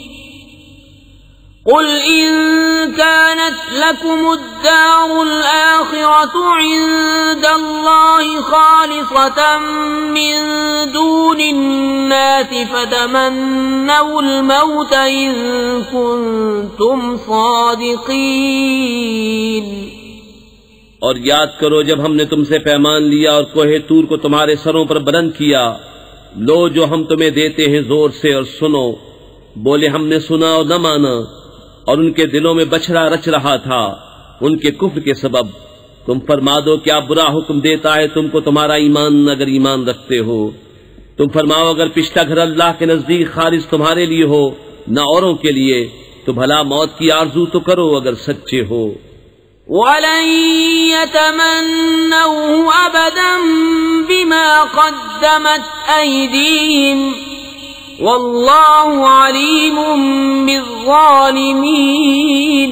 क़ुल इन कानत लकुमुद्दारुल आखिरतु इंदल्लाहि खालिसतन मिन दूनिन नासि फतमन्नउल मौत इन कुन्तुम सादिक़ीन। और याद करो जब हमने तुमसे पैमान लिया और कोहे तूर को तुम्हारे सरों पर बुलंद किया, लो जो हम तुम्हें देते हैं जोर से और सुनो। बोले हमने सुना और न माना, और उनके दिलों में बछड़ा रच रहा था उनके कुफ्र के सबब। तुम फरमा दो क्या बुरा हुक्म देता है तुमको तुम्हारा ईमान अगर ईमान रखते हो। तुम फरमाओ अगर पिछला घर अल्लाह के नजदीक खारिज तुम्हारे लिए हो न औरों के लिए, तो भला मौत की आरजू तो करो अगर सच्चे हो। वलन यतमन्नौहु अबदन बिमा क़द्दमत अयदीहिम वल्लाहु अलीमुम बिज़्ज़ालिमीन।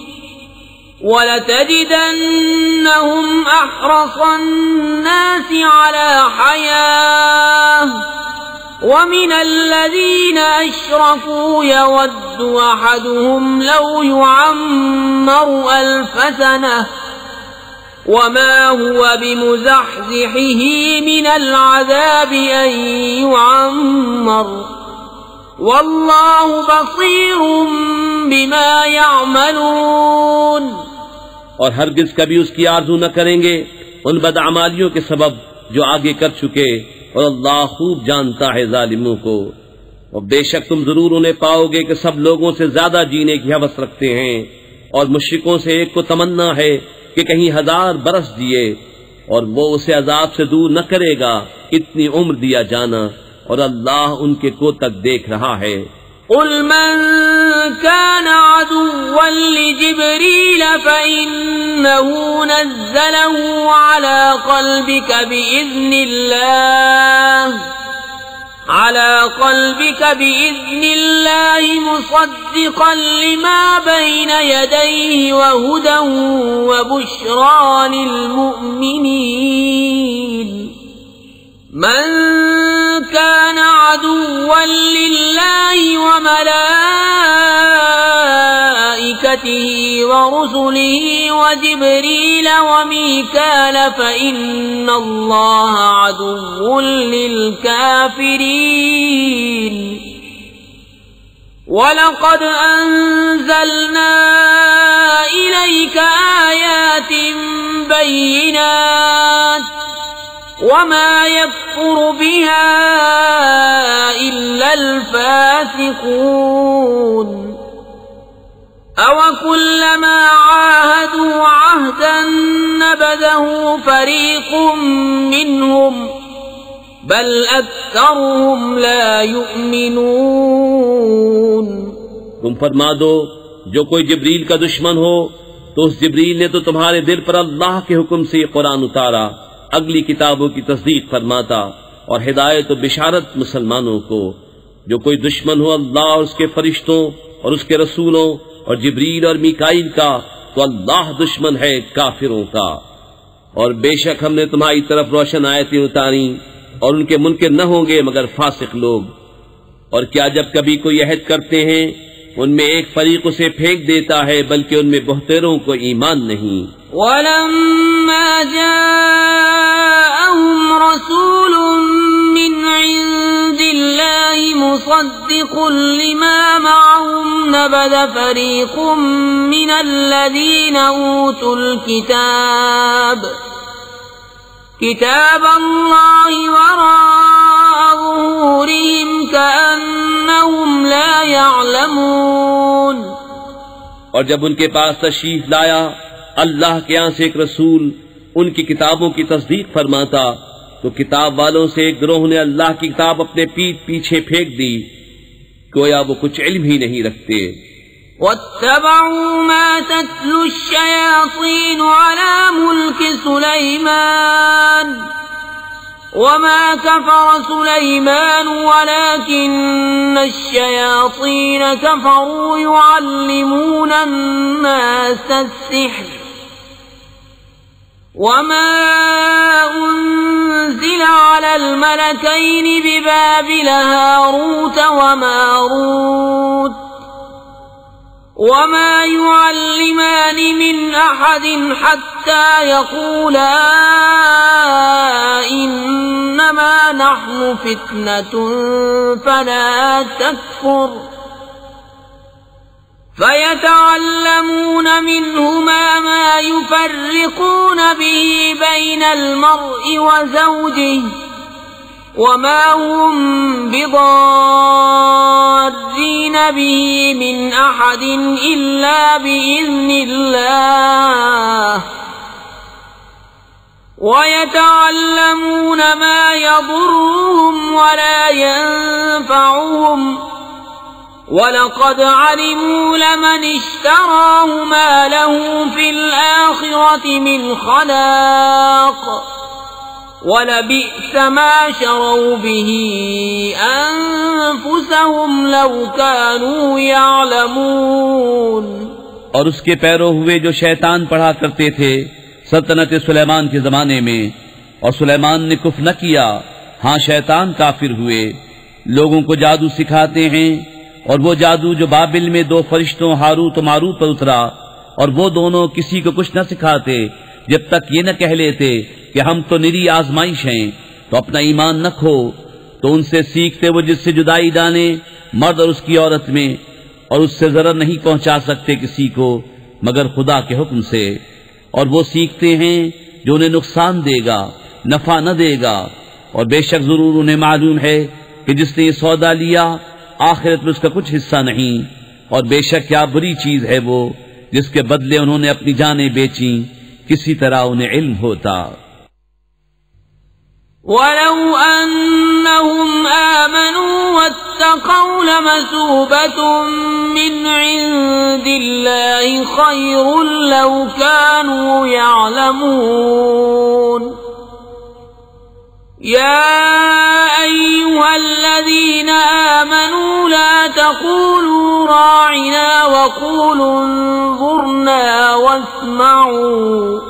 वलतजिदन्नहुम अहरसन्नासि अला हयाह वमिनल्लज़ीन अशरकू यवद्दु अहदुहुम लौ युअम्मरु अल्फ सनह वमा हुवा बिमुज़हज़िहिही मिनल अज़ाबि अन युअम्मर वल्लाहु बसीरुम बिमा यअमलून। और हरगिज कभी उसकी आरजू न करेंगे उन बदअमालियों के सबब जो आगे कर चुके, और अल्लाह खूब जानता है जालिमों को। और बेशक तुम जरूर उन्हें पाओगे कि सब लोगों से ज्यादा जीने की हवस रखते हैं, और मुश्रिकों से एक को तमन्ना है कि कहीं हजार बरस जिए। और वो उसे अजाब से दूर न करेगा इतनी उम्र दिया जाना, और अल्लाह उनके को तक देख रहा है। क़ुल मन कान अदुव्वन लिजिब्रील फ़इन्नहु नज़्ज़लहु अला क़ल्बिक बिइज़्निल्लाह अला क़ल्बिक बिइज़्निल्लाहि मुसद्दिक़न लिमा बैन यदैहि वहुदन वबुश्रा लिलमुअ्मिनीन। मन कान अदुव्वन लिल्लाहि व मलाइकतिहि व रुसुलिहि व जिब्रील व मीकाल फ़इन्नल्लाह अदुव्वुन लिलकाफ़िरीन। वलक़द अंज़लना इलैक आयातिन बय्यिनात वमा यकफुर बिहा इल्लल फासिकून। अवकुल्लमा आहादू अहदन नबज़हु फरीक़ुम मिनहुम बल अक्सरुहुम ला युमिनून। तुम फरमा दो, जो कोई जिब्रील का दुश्मन हो तो उस जिब्रील ने तो तुम्हारे दिल पर अल्लाह के हुक्म से कुरान उतारा, अगली किताबों की तस्दीक फरमाता और हिदायत और बिशारत मुसलमानों को। जो कोई दुश्मन हो अल्लाह और उसके फरिश्तों और उसके रसूलों और जिब्रील और मीकाईल का, तो अल्लाह दुश्मन है काफिरों का। और बेशक हमने तुम्हारी तरफ रोशन आयतें उतारी और उनके मुनकिर न होंगे मगर फासिक लोग। और क्या जब कभी कोई अहद करते हैं उनमें एक फरीक उसे फेंक देता है, बल्कि उनमें बहुतेरों को ईमान नहीं। वलम्मा जाअहुम रसूलुम मिन इंदिल्लाहि मुसद्दिक़ुन लिमा मअहुम नबज़ फरीक़ुम मिनल्लज़ीना ऊतुल किताब किताबल्लाहि वराअ ज़ुहूरिहिम कअन्नहुम ला यअलमून। और जब उनके पास तशरीफ लाया अल्लाह के यहाँ से एक रसूल उनकी किताबों की तस्दीक फरमाता, तो किताब वालों से एक गिरोह ने अल्लाह की किताब अपने पीठ पीछे फेंक दी, गोया वो कुछ इल्म ही नहीं रखते। वत्तबऊ मा तत्लु अश्शयातीन अला मुल्कि सुलैमान वमा कफर सुलैमान वलाकिन्न अश्शयातीन कफरू युअल्लिमून अन्नास अस्सिह्र वमा उन्ज़िल अलल मलकैनि बिबाबिल हारूत वमारूत वमा युअल्लिमान मिन अहदिन हत्ता यक़ूला इन्नमा नहनु फित्नतुन फला तकफुर फयतअल्लमून मिन्हुमा मा युफर्रिक़ून बिही बैनल मर्इ व ज़ौजिहि वमा हुम बिदार्रीन बिही मिन अहदिन इल्ला बिइज़्निल्लाह वयतअल्लमून मा यदुर्रुहुम वला यनफ़अुहुम वलक़द अलिमू लमन इश्तराहु मा लहु फ़िल आख़िरति मिन ख़लाक़ वलबिअस मा शरौ बिही अनफुसहुम लौ कानू यअलमून। और उसके पैरों हुए जो शैतान पढ़ा करते थे सल्तनत सुलेमान के जमाने में, और सुलेमान ने कुफ्र न किया, हाँ शैतान काफिर हुए। लोगों को जादू सिखाते हैं, और वो जादू जो बाबिल में दो फरिश्तों हारूत और मारूत पर उतरा, और वो दोनों किसी को कुछ न सिखाते जब तक ये न कह लेते कि हम तो निरी आजमाइश हैं, तो अपना ईमान न खो। तो उनसे सीखते वो जिससे जुदाई डाले मर्द और उसकी औरत में, और उससे जरर नहीं पहुंचा सकते किसी को मगर खुदा के हुक्म से। और वो सीखते हैं जो उन्हें नुकसान देगा, नफा न देगा। और बेशक जरूर उन्हें मालूम है कि जिसने ये सौदा लिया आखिरत में उसका कुछ हिस्सा नहीं, और बेशक क्या बुरी चीज है वो जिसके बदले उन्होंने अपनी जानें बेची, किसी तरह उन्हें इल्म होता। ولو أنهم آمنوا واتقوا لمثوبة من عند الله خير لو كانوا يعلمون يا أيها الذين آمنوا لا تقولوا راعنا وقولوا انظرنا واسمعوا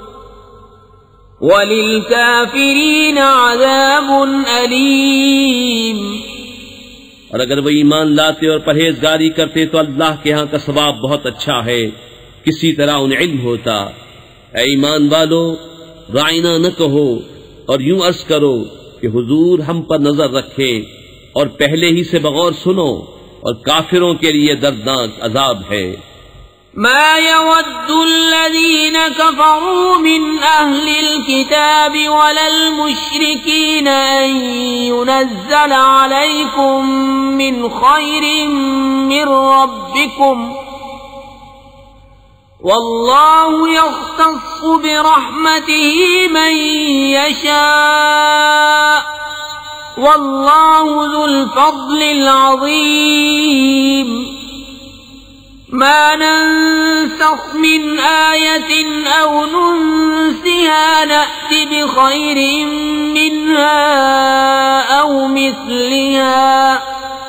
وللكافرين عذاب أليم। और अगर वो ईमान लाते और परहेजगारी करते तो अल्लाह के यहाँ का सवाब बहुत अच्छा है, किसी तरह उन्हें इल्म होता। ऐ ईमान वालो, राइना न कहो और यूं अर्ज करो कि हुजूर हम पर नजर रखे, और पहले ही से बगौर सुनो, और काफिरों के लिए दर्दनाक अजाब है। ما يود الذين كفروا من أهل الكتاب ولا المشركين أن ينزل عليكم من خير من ربكم والله يختص برحمته من يشاء والله ذو الفضل العظيم। ما ننسخ من آية أو ننسها نأت بخير منها أو مثلها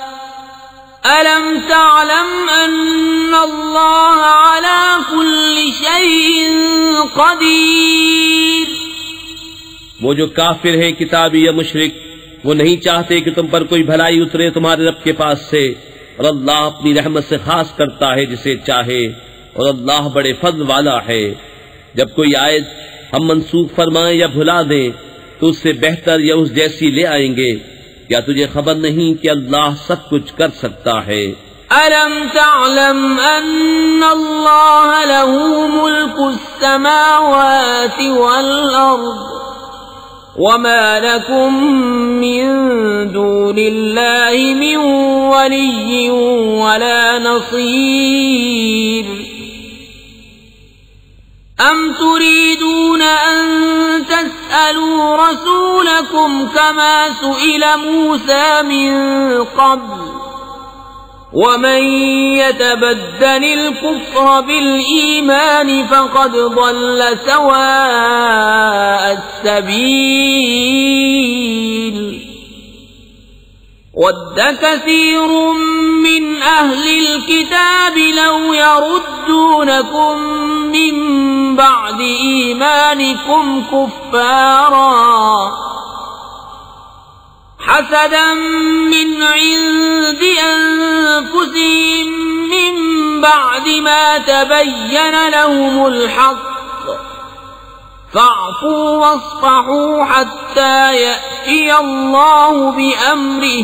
ألم تعلم أن الله على كل شيء قدير। वो जो काफिर है किताबी या मुशरिक, वो नहीं चाहते कि तुम पर कोई भलाई उतरे तुम्हारे रब के पास से, और अल्लाह अपनी रहमत से खास करता है जिसे चाहे, और अल्लाह बड़े फضل वाला है। जब कोई आयत हम मनसूख फरमाएं या भुला दें तो उससे बेहतर या उस जैसी ले आएंगे। क्या तुझे खबर नहीं कि अल्लाह सब कुछ कर सकता है। अलम तअलम अन्ना अल्लाह लहू मुल्कुस समावाति वल अर्द वमा लकुम मिन दूनिल्लाहि मिन वलिय्यिन वला नसीर। अम तुरीदून अन तस्अलू रसूलकुम कमा सुइल मूसा मिन क़ब्ल वमन यतबद्दलिल कुफ्र बिल ईमान फक़द ضل सवाअ السبيل। ود كثير من أهل الكتاب لو يردونكم من بعد إيمانكم كفارا حسدا من عند أنفسهم من بعد ما تبين لهم الحق فاعفوا واصفحوا حتى يأتي الله بأمره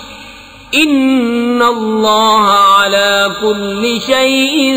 إن الله على كل شيء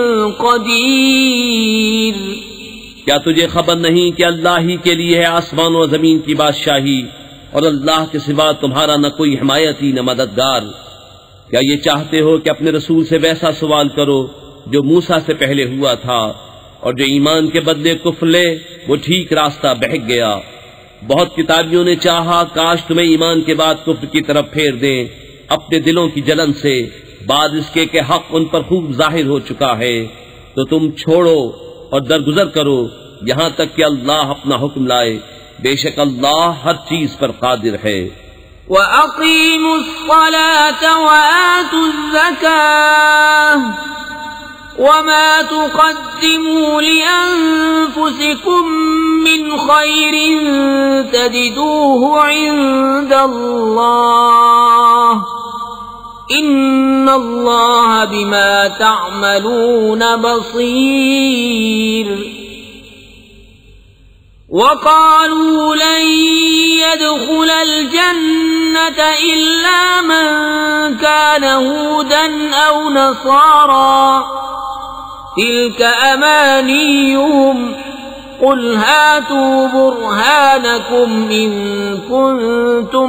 قدير। क्या तुझे खबर नहीं कि अल्लाह ही के लिए है आसमान और जमीन की बादशाही, और अल्लाह के सिवा तुम्हारा न कोई हिमायती न मददगार। क्या ये चाहते हो कि अपने रसूल से वैसा सवाल करो जो मूसा से पहले हुआ था, और जो ईमान के बदले कुफ्र ले वो ठीक रास्ता बहक गया। बहुत किताबियों ने चाहा काश तुम्हें ईमान के बाद कुफ्र की तरफ फेर दें अपने दिलों की जलन से, बाद इसके के हक उन पर खूब जाहिर हो चुका है। तो तुम छोड़ो और दरगुजर करो यहाँ तक कि अल्लाह अपना हुक्म लाए, बेशक अल्लाह हर चीज पर कादिर है। वअक़ीमुस्सलात वआतुज़्ज़काह वमा तुक़द्दिमू लिअन्फुसिकुम मिन खैरिन तजिदूहु इन्दल्लाह इन्नल्लाह बिमा तअमलून बसीर। वक़ालू लन यदखुल الجنة إلا من كان هودا أو نصارى تلك أمانيهم قل هاتوا برهانكم إن كنتم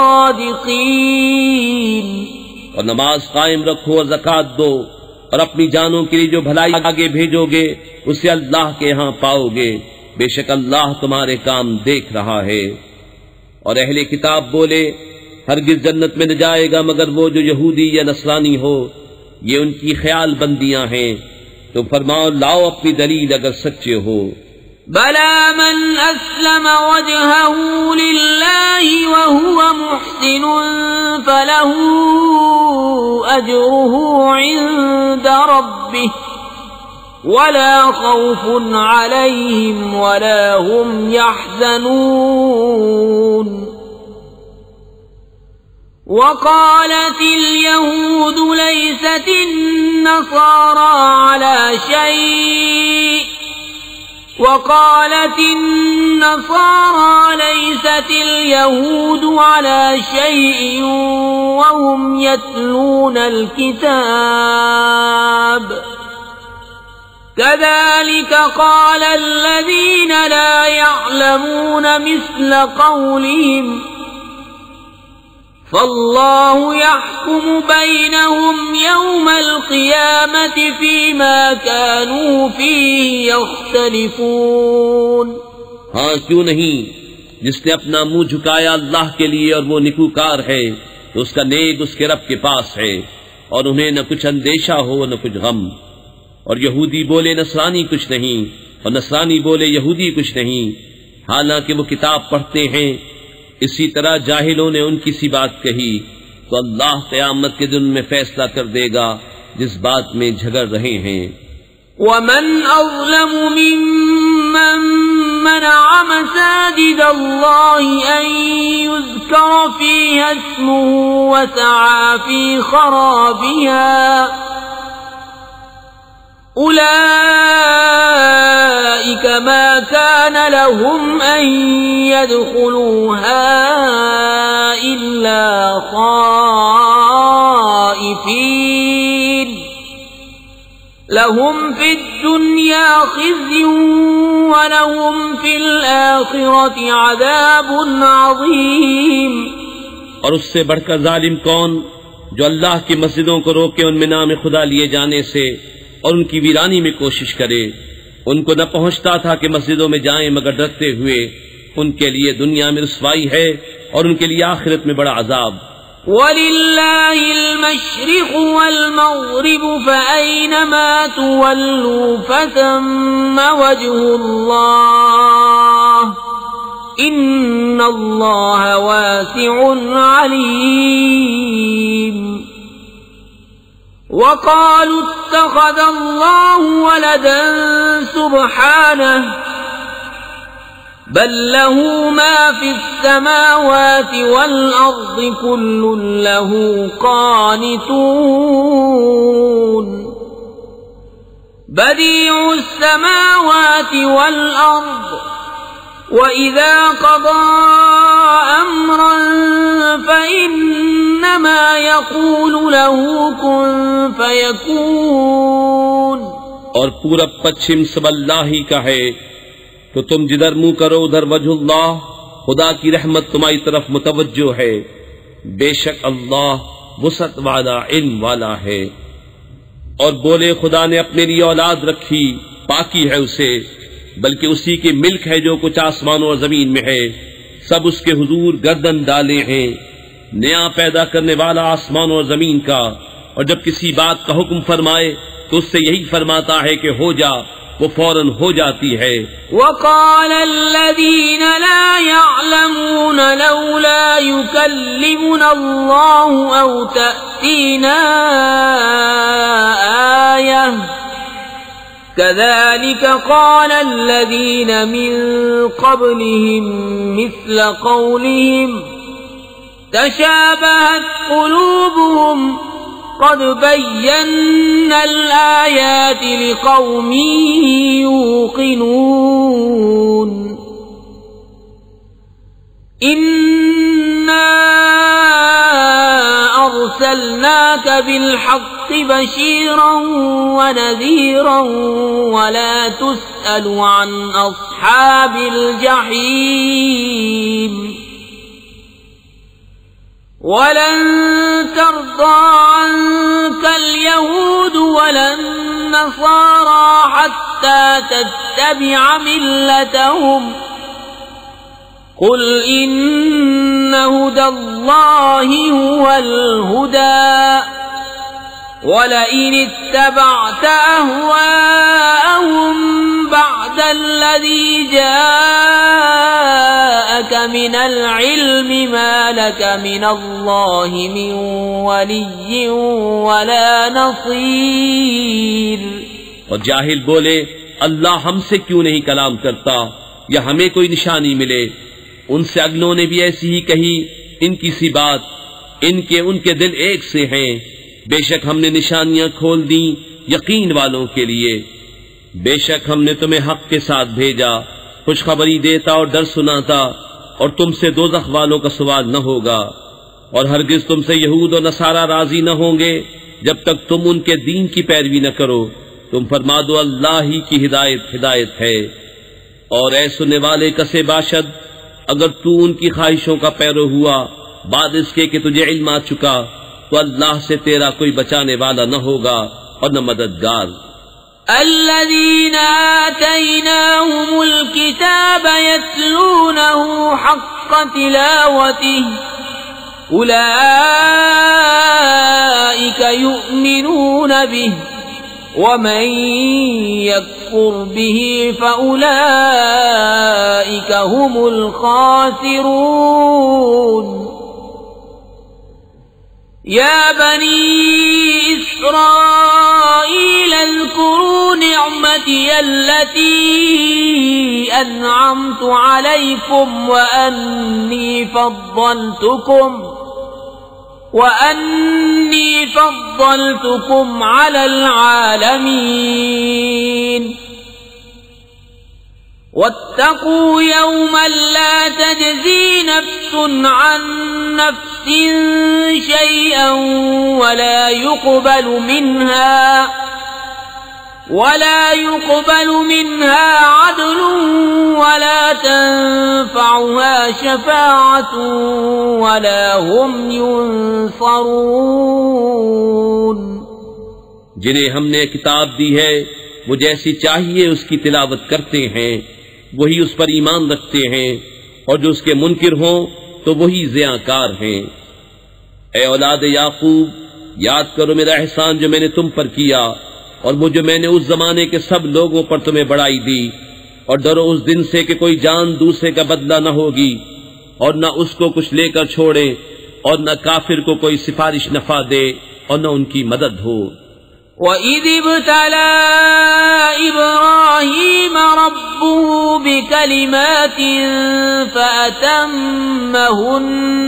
صادقين। और नमाज कायम रखो और ज़कात दो, और अपनी जानों के लिए जो भलाई आगे भेजोगे उसे अल्लाह के यहाँ पाओगे, बेशक अल्लाह तुम्हारे काम देख रहा है। और अहले किताब बोले, हरगिज जन्नत में न जाएगा मगर वो जो यहूदी या नसरानी हो, ये उनकी ख्याल बंदियां हैं। तो फरमाओ, लाओ अपनी दलील अगर सच्चे हो। बला मन अस्लम वजहहू लिल्लाहि व हुवा मुहसिनुन फलहू अजरुहू इंदा रब्बिह वला खौफुन अलैहिम वला हुम यहज़नून। वक़ालत अल-यहूद लैसत अन-नसारा अला शै' वक़ालत अन-नसारा लैसत अल-यहूद अला शै'इन वहुम यत्लून अल-किताब कज़ालिक क़ाल अल्लज़ीन ला यअलमून मिस्ल क़ौलिहिम फल्लाहु यहकुमु बैनहुम यौमल क़ियामति फ़ीमा कानू फ़ीहि यख्तलिफ़ून। हाँ, क्यों नहीं, जिसने अपना मुंह झुकाया अल्लाह के लिए और वो निकुकार है, तो उसका नेक उसके रब के पास है, और उन्हें न कुछ अंदेशा हो न कुछ गम। और यहूदी बोले नसरानी कुछ नहीं, और नसरानी बोले यहूदी कुछ नहीं, हालांकि वो किताब पढ़ते हैं। इसी तरह जाहिलों ने उनकी सी बात कही, तो अल्लाह क़यामत के दिन में फैसला कर देगा जिस बात में झगड़ रहे हैं। वमन अज़लमु मिम्मन मनअ मसाजिद अल्लाहि अन युज़करा फ़ीहा इस्मुहु वसअ फ़ी ख़राबिहा उलाइक मा कान लहुम अन यदखुलूहा इल्ला ख़ाइफ़ीन लहुम फ़िद्दुन्या ख़िज़्युन व लहुम फ़िल आख़िरति अज़ाबुन अज़ीम। और उससे बढ़कर जालिम कौन, जो अल्लाह की मस्जिदों को रोके उनमें नाम खुदा लिए जाने से और उनकी वीरानी में कोशिश करे। उनको न पहुंचता था कि मस्जिदों में जाएं मगर डरते हुए। उनके लिए दुनिया में रुसवाई है और उनके लिए आखिरत में बड़ा अजाब। वलिल्लाहिल मशरिक़ु वल मग़रिबु फ़अयनमा तुवल्लू फ़थम्म वजहुल्लाह इन्नल्लाह वासिउन अलीम। वक़ालू इत्तख़ज़ल्लाहु वलदन सुब्हानहु बल लहू मा फ़िस्समावाति वल अर्ज़ि कुल्लुन लहू क़ानितून। बदीउस समावाति वल अर्ज़ व इज़ा क़ज़ा अम्रन फ़इन्नमा यक़ूलु लहू कुन फ़यकून। और पूरब पश्चिम सब अल्लाह ही का है, तो तुम जिधर मुंह करो उधर वजहुल्लाह, खुदा की रहमत तुम्हारी तरफ मुतवज्जो है। बेशक अल्लाह वसअत वाला, इल्म वाला है। और बोले, खुदा ने अपने लिए औलाद रखी, पाकी है उसे, बल्कि उसी की मिल्क है जो कुछ आसमानों और जमीन में है। सब उसके हुजूर गर्दन डाले हैं। नया पैदा करने वाला आसमानों और जमीन का, और जब किसी बात का हुक्म फरमाए तो उससे यही फरमाता है कि हो जा, वो फौरन हो जाती है। वक़ाल अल्लज़ीन ला यअलमून लौला युकल्लिमुना अल्लाहु औ तअतीना आयह कज़ालिक क़ाल अल्लज़ीन मिन क़ब्लिहिम मिस्ल क़ौलिहिम तशाबहत क़ुलूबुहुम क़द बय्यन्ना अल-आयाति लिक़ौमिन यूक़िनून। इन्ना अरसलनाक बिल-हक़्क़ि बशीरन व नज़ीरन वला तुसअलु अन अस्हाबिल जहीम। वलन तर्दा अन्का अल-यहूद वलन नसारा हत्ता तत्तबिअ मिल्लतहुम قل إن هدى الله هو الهدى ولئن اتبعت أهواءهم بعد الذي جاءك من العلم ما لك من الله من ولي ولا نصير. और जाहिल बोले अल्लाह हमसे क्यों नहीं कलाम करता या हमें कोई निशानी मिले। उनसे अगलों ने भी ऐसी ही कही इनकी सी बात, इनके उनके दिल एक से हैं। बेशक हमने निशानियां खोल दी यकीन वालों के लिए। बेशक हमने तुम्हें हक के साथ भेजा, खुशखबरी देता और डर सुनाता, और तुमसे दोज़ख वालों का सवाल न होगा। और हरगिज तुमसे यहूद और नसारा राजी न होंगे जब तक तुम उनके दीन की पैरवी न करो। तुम फरमा दो अल्लाह ही की हिदायत हिदायत है। और ऐ सुनने वाले कसे बाशद, अगर तू उनकी ख्वाहिशों का पैरो हुआ बाद इसके कि तुझे इल्म आ चुका, तो अल्लाह से तेरा कोई बचाने वाला न होगा और न मददगार। الذين آتيناهم الكتاب يتلونه حق تلاوته أولئك يؤمنون به ومن يكفر به فأولئك هم الخاسرون. يا بني إسرائيل اذكروا نعمتي التي أنعمت عليكم وأني فضلتكم وأني فضلتكم على العالمين. واتقوا يوما لا تجزي نفس عن نفس شيئا ولا يقبل منها ولا يقبل منها عدل ولا تنفعها شفاعة ولا هم ينصرون. जिन्हें हमने किताब दी है वो जैसी चाहिए उसकी तिलावत करते हैं, वही उस पर ईमान रखते हैं, और जो उसके मुनकिर हों तो वही ज़ियाकार हैं। ए औलाद याकूब, याद करो मेरा एहसान जो मैंने तुम पर किया, और वो जो मैंने उस जमाने के सब लोगों पर तुम्हें बढ़ाई दी। और डरो उस दिन से कि कोई जान दूसरे का बदला न होगी, और न उसको कुछ लेकर छोड़े, और न काफिर को कोई सिफारिश नफा दे, और न उनकी मदद हो। وَإِذِ ابْتَلَى إِبْرَاهِيمَ رَبُّهُ بِكَلِمَاتٍ فَأَتَمَّهُنَّ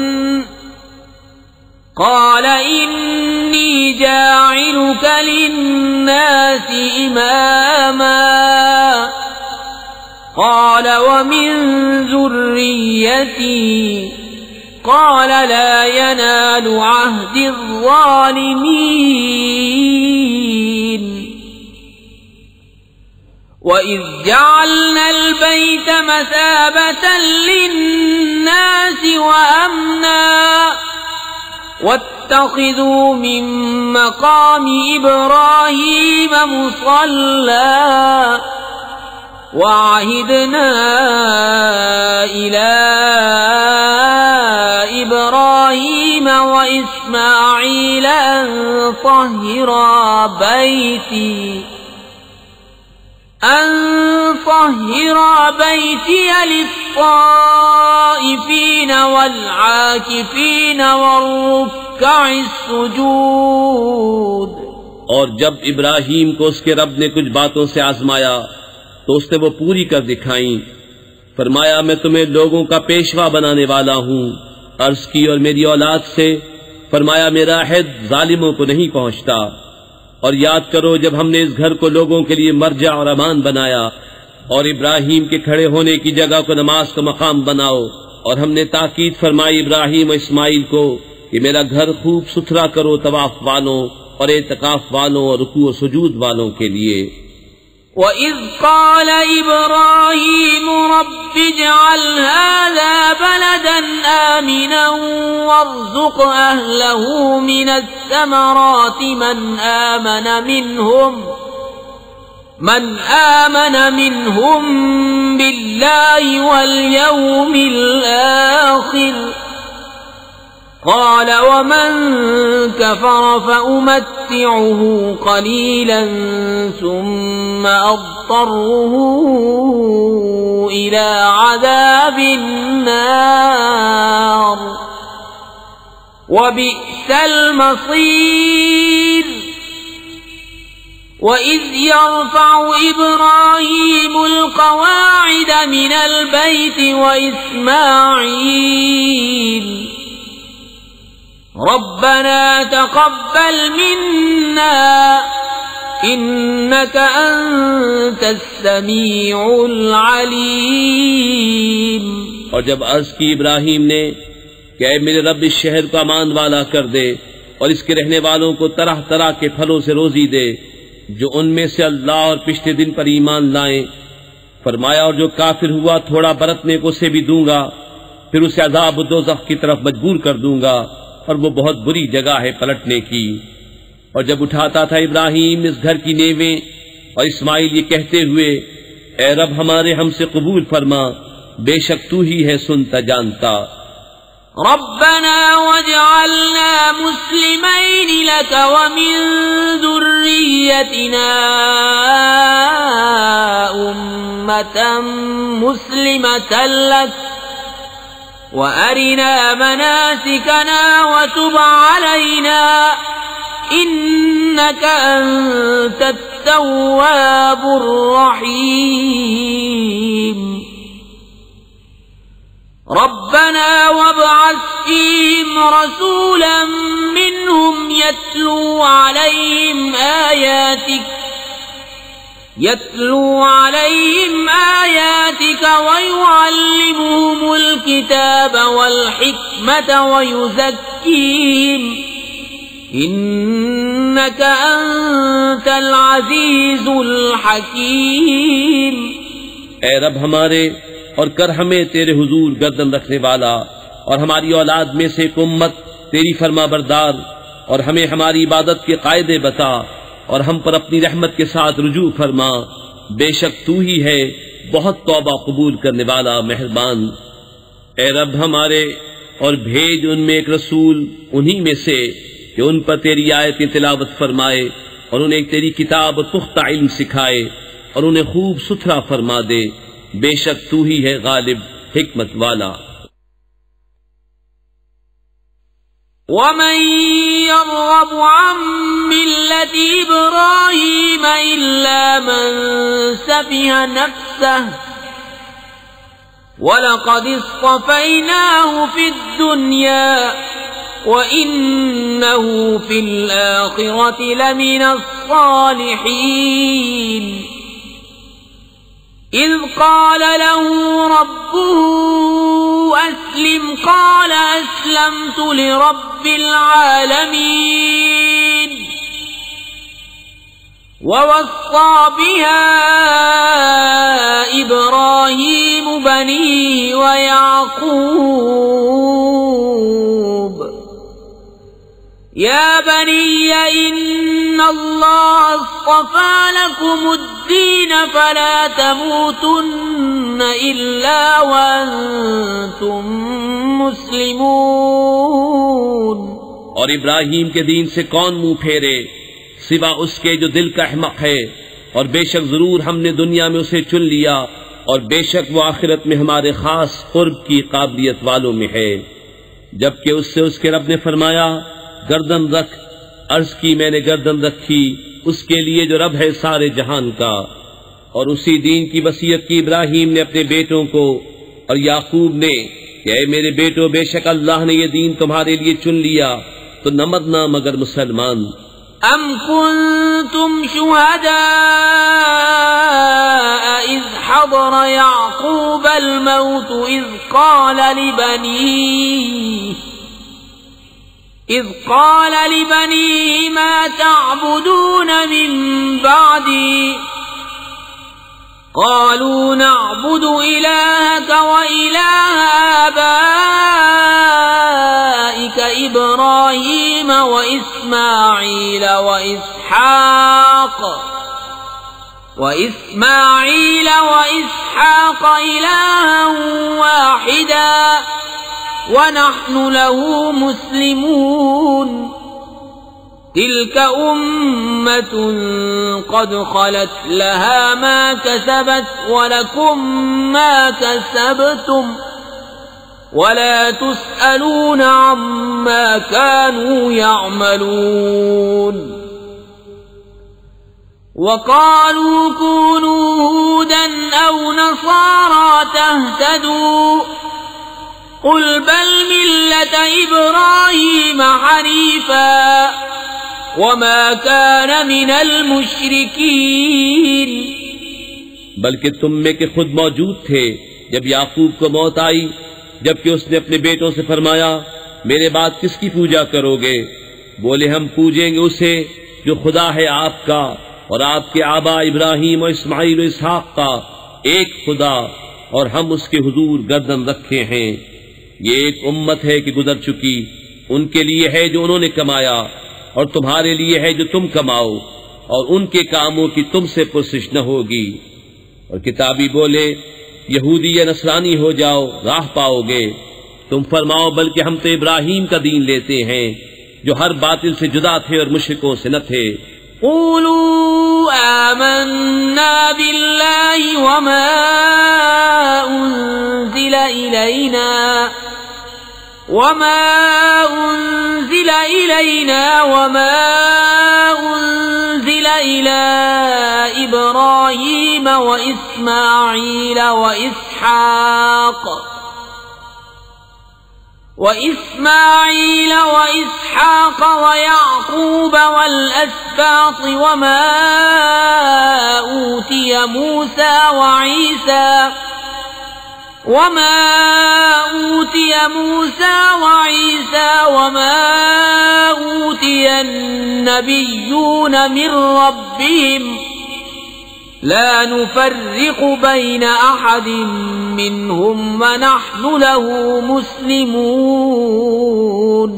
قَالَ إِنِّي جَاعِلُكَ لِلنَّاسِ إِمَامًا قَالَ وَمِن ذُرِّيَّتِي قال لا ينال عهد الظالمين. وإذ جعلنا البيت مثابة للناس وأمنا واتخذوا من مقام إبراهيم مصلى وعهدنا إلى إبراهيم وإسماعيل أن طهرا بيتي أن طهرا بيتي للطائفين والعاكفين والركع السجود. और जब इब्राहीम को उसके रब ने कुछ बातों से आजमाया तो उसने वो पूरी कर दिखाई। फरमाया मैं तुम्हें लोगों का पेशवा बनाने वाला हूँ। अर्ज की और मेरी औलाद से। फरमाया मेरा अहद जालिमों को नहीं पहुँचता। और याद करो जब हमने इस घर को लोगों के लिए मरजा और अमान बनाया, और इब्राहीम के खड़े होने की जगह को नमाज का मकाम बनाओ, और हमने ताकीद फरमाई इब्राहीम और इस्माइल को कि मेरा घर खूब सुथरा करो तवाफ वालों और एतकाफ वालों और रुकू और सुजूद वालों के लिए। وَإِذْ قَالَ إِبْرَاهِيمُ رَبِّ اجْعَلْ هَذَا بَلَدًا آمِنًا وَارْزُقْ أَهْلَهُ مِنَ الثَّمَرَاتِ مَنْ آمَنَ مِنْهُمْ من آمن منهم بالله واليوم الآخر قال ومن كفر فأمتعه قليلا ثم أضطره إلى عذاب النار وبئس المصير. وإذ يرفع إبراهيم القواعد من البيت وإسماعيل ربنا تقبل منا إنك أنت السميع العليم. और जब अर्ज की इब्राहिम ने कि ऐ मेरे रब इस शहर को अमान वाला कर दे और इसके रहने वालों को तरह तरह के फलों से रोजी दे जो उनमें से अल्लाह और पिछले दिन पर ईमान लाएं, फरमाया और जो काफिर हुआ थोड़ा बरतने को उसे भी दूंगा, फिर उसे अज़ाब दोज़ख की तरफ मजबूर कर दूंगा और वो बहुत बुरी जगह है पलटने की। और जब उठाता था इब्राहिम इस घर की नेवें और इस्माइल ये कहते हुए ऐ रब हमारे हमसे कबूल फरमा, बेशक तू ही है सुनता जानता। रब्बना वजअलना मुस्लिमैन लक व मिन ज़ुर्रिय्यतिना उम्मतन मुस्लिमतन लक व अरिना मनासिकना व तुब अलैना इन्नका अंतत तव्वाबुर रहीम। रब्बना वब्अथ फीहिम रसूला मिनहुम यत्लू अलैहिम आयातिक यत्लू अलैहिम आयातिक व युअल्लिमुहुमुल किताब वल हिकमत व युज़क्कीहिम इन्नका अंतल अज़ीज़ुल हकीम। ऐ रब हमारे और कर हमें तेरे हुजूर गर्दन रखने वाला और हमारी औलाद में से एक उम्मत तेरी फरमाबरदार और हमें हमारी इबादत के कायदे बता और हम पर अपनी रहमत के साथ रुजू फरमा, बेशक तू ही है बहुत तौबा कबूल करने वाला मेहरबान। ऐ रब हमारे और भेज उनमें एक रसूल उन्हीं में से कि उन पर तेरी आयतें तिलावत फरमाए और उन्हें तेरी किताब और पुख्ता इल्म सिखाए और उन्हें खूब सुथरा फरमा दे, बेशक तू ही है गालिब हिकमत वाला। वमन यर्गबु अन मिल्लति इब्राहीम इल्ला मन सफिहा नफ्सहु वलक़द इस्तफ़ैनाहु फ़िद्दुन्या वइन्नहु फ़िल आख़िरति लमिनस्सालिहीन। إذ قال له ربه أسلم قال أسلمت لرب العالمين ووصى بها إبراهيم بنيه ويعقوب يا بني إن الله اصطفى لكم الدين فلا تموتن إلا وأنتم मुस्लिमून। और इब्राहिम के दीन से कौन मुंह फेरे सिवा उसके जो दिल का अहमक है, और बेशक जरूर हमने दुनिया में उसे चुन लिया और बेशक वो आखिरत में हमारे खास कुर्ब की काबिलियत वालों में है। जबकि उससे उसके रब ने फरमाया गर्दन रख, अर्ज की मैंने गर्दन रखी उसके लिए जो रब है सारे जहान का। और उसी दीन की वसीयत की इब्राहिम ने अपने बेटों को और याकूब ने कि ऐ मेरे बेटो बेशक अल्लाह ने ये दीन तुम्हारे लिए चुन लिया तो न मरना मगर मुसलमान। अम कुंतुम शुहदा इज़ हदर याकूब अल मौत इज़ क़ाल लिबनीह إذ قال لبنيه ما تعبدون من بعدي قالوا نعبد إلهك وإله آبائك إبراهيم وإسماعيل وإسحاق وإسماعيل وإسحاق إلها واحدا ونحن له مسلمون تلك أمة قد خلت لها ما كسبت ولكم ما كسبتم ولا تسألون عما كانوا يعملون وقالوا كونوا هودا أو نصارى تهتدوا قل بل ملة إبراهيم حنيفا وما كان من المشركين बल्कि तुम में के खुद मौजूद थे जब याकूब को मौत आई, जबकि उसने अपने बेटों से फरमाया मेरे बाद किसकी पूजा करोगे? बोले हम पूजेंगे उसे जो खुदा है आपका और आपके आबा इब्राहिम और इस्माइल और इसहाक का एक खुदा, और हम उसके हुजूर गर्दन रखे हैं। ये एक उम्मत है कि गुजर चुकी, उनके लिए है जो उन्होंने कमाया और तुम्हारे लिए है जो तुम कमाओ, और उनके कामों की तुमसे पुरसिश न होगी। और किताबी बोले यहूदी या नसरानी हो जाओ, राह पाओगे। तुम फरमाओ बल्कि हम तो इब्राहिम का दीन लेते हैं जो हर बातिल से जुदा थे और मुश्रिकों से न थे। क़ूलू आमन्ना बिल्लाहि वमा उन्ज़िला इलैना वमा उन्ज़िला इलैना वमा उन्ज़िला इला इब्राहीम व इस्माईल व इसहाक़ وإسماعيل وإسحاق ويعقوب والأسباط وما أوتي موسى وعيسى وما أوتي موسى وعيسى وما أوتي النبيون من ربهم لا نفرق بين أحد منهم ونحن له مسلمون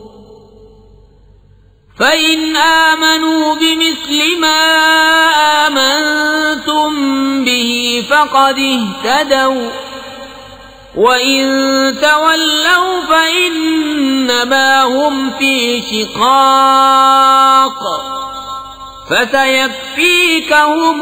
فإن آمنوا بمثل ما آمنتم به فقد اهتدوا وإن تولوا فإنما هم في شقاق فسيكفيكهم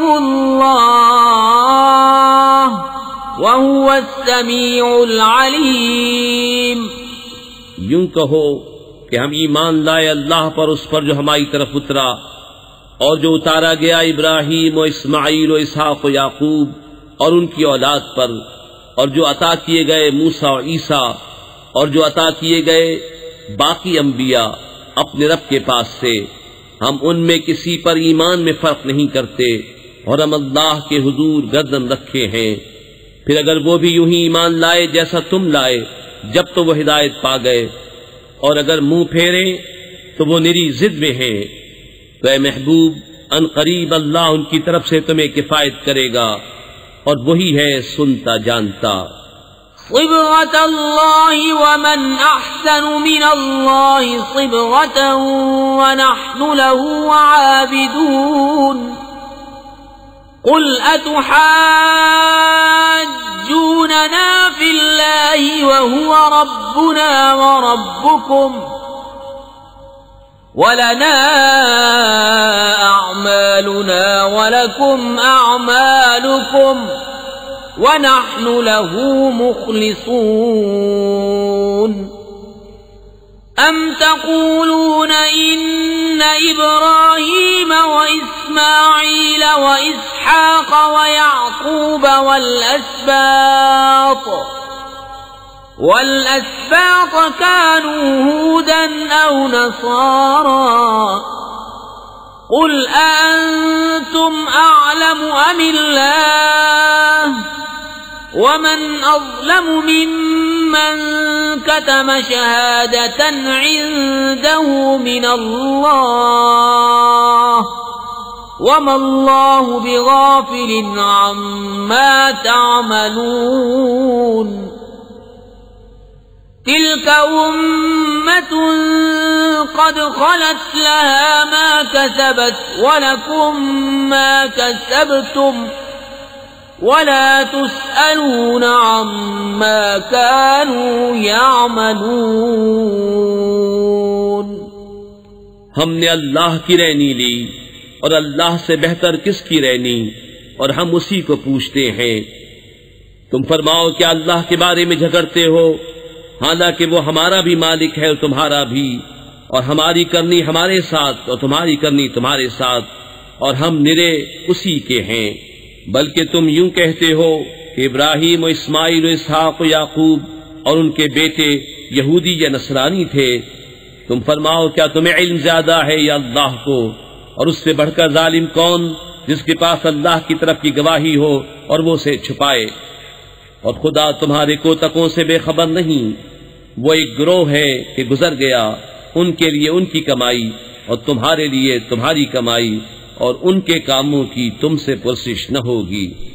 الله وهو السميع العليم। यूं कहो कि हम ईमान लाए अल्लाह पर, उस पर जो हमारी तरफ उतरा और जो उतारा गया इब्राहिम और इस्माइल और इसहाक और याकूब और उनकी औलाद पर, और जो अता किए गए मूसा और ईसा, और जो अता किए गए बाकी अंबिया अपने रब के पास से। हम उनमें किसी पर ईमान में फर्क नहीं करते और हम अल्लाह के हुजूर गर्दन रखे हैं। फिर अगर वो भी यूं ही ईमान लाए जैसा तुम लाए जब तो वो हिदायत पा गए, और अगर मुंह फेरे तो वो निरी जिद में हैं। तो ऐ महबूब अन करीब अल्लाह उनकी तरफ से तुम्हें किफायत करेगा और वही है सुनता जानता। صبغة الله ومن أحسن من الله صبغة ونحن له عابدون قل أتحاجوننا في الله وهو ربنا وربكم ولنا أعمالنا ولكم أعمالكم ونحن له مخلصون أم تقولون إن إبراهيم وإسماعيل وإسحاق ويعقوب والأسباط والأسباط كانوا هودا أو نصارى قل أأنتم أعلم أم الله ومن أظلم ممن كتم شهادة عنده من الله وما الله بغافل عما تعملون تلك أمة قد خلت لها ما كسبت ولكم ما كسبتم ولا تسألون عما كانوا يعملون। हमने अल्लाह की रहनी ली और अल्लाह से बेहतर किसकी रहनी, और हम उसी को पूछते हैं। तुम फरमाओ क्या अल्लाह के बारे में झगड़ते हो, हालांकि वो हमारा भी मालिक है और तुम्हारा भी, और हमारी करनी हमारे साथ और तुम्हारी करनी तुम्हारे साथ, और हम निरे उसी के हैं। बल्कि तुम यूं कहते हो कि इब्राहीम और इस्माइल और इसहाक और याकूब और उनके बेटे यहूदी या नसरानी थे। तुम फरमाओ क्या तुम्हें इल्म ज्यादा है या अल्लाह को, और उससे बढ़कर जालिम कौन जिसके पास अल्लाह की तरफ की गवाही हो और वो उसे छुपाए। और खुदा तुम्हारे कोतकों से बेखबर नहीं, वो एक गिरोह है कि गुजर गया, उनके लिए उनकी कमाई और तुम्हारे लिए तुम्हारी कमाई, और उनके कामों की तुमसे पुरसिश न होगी।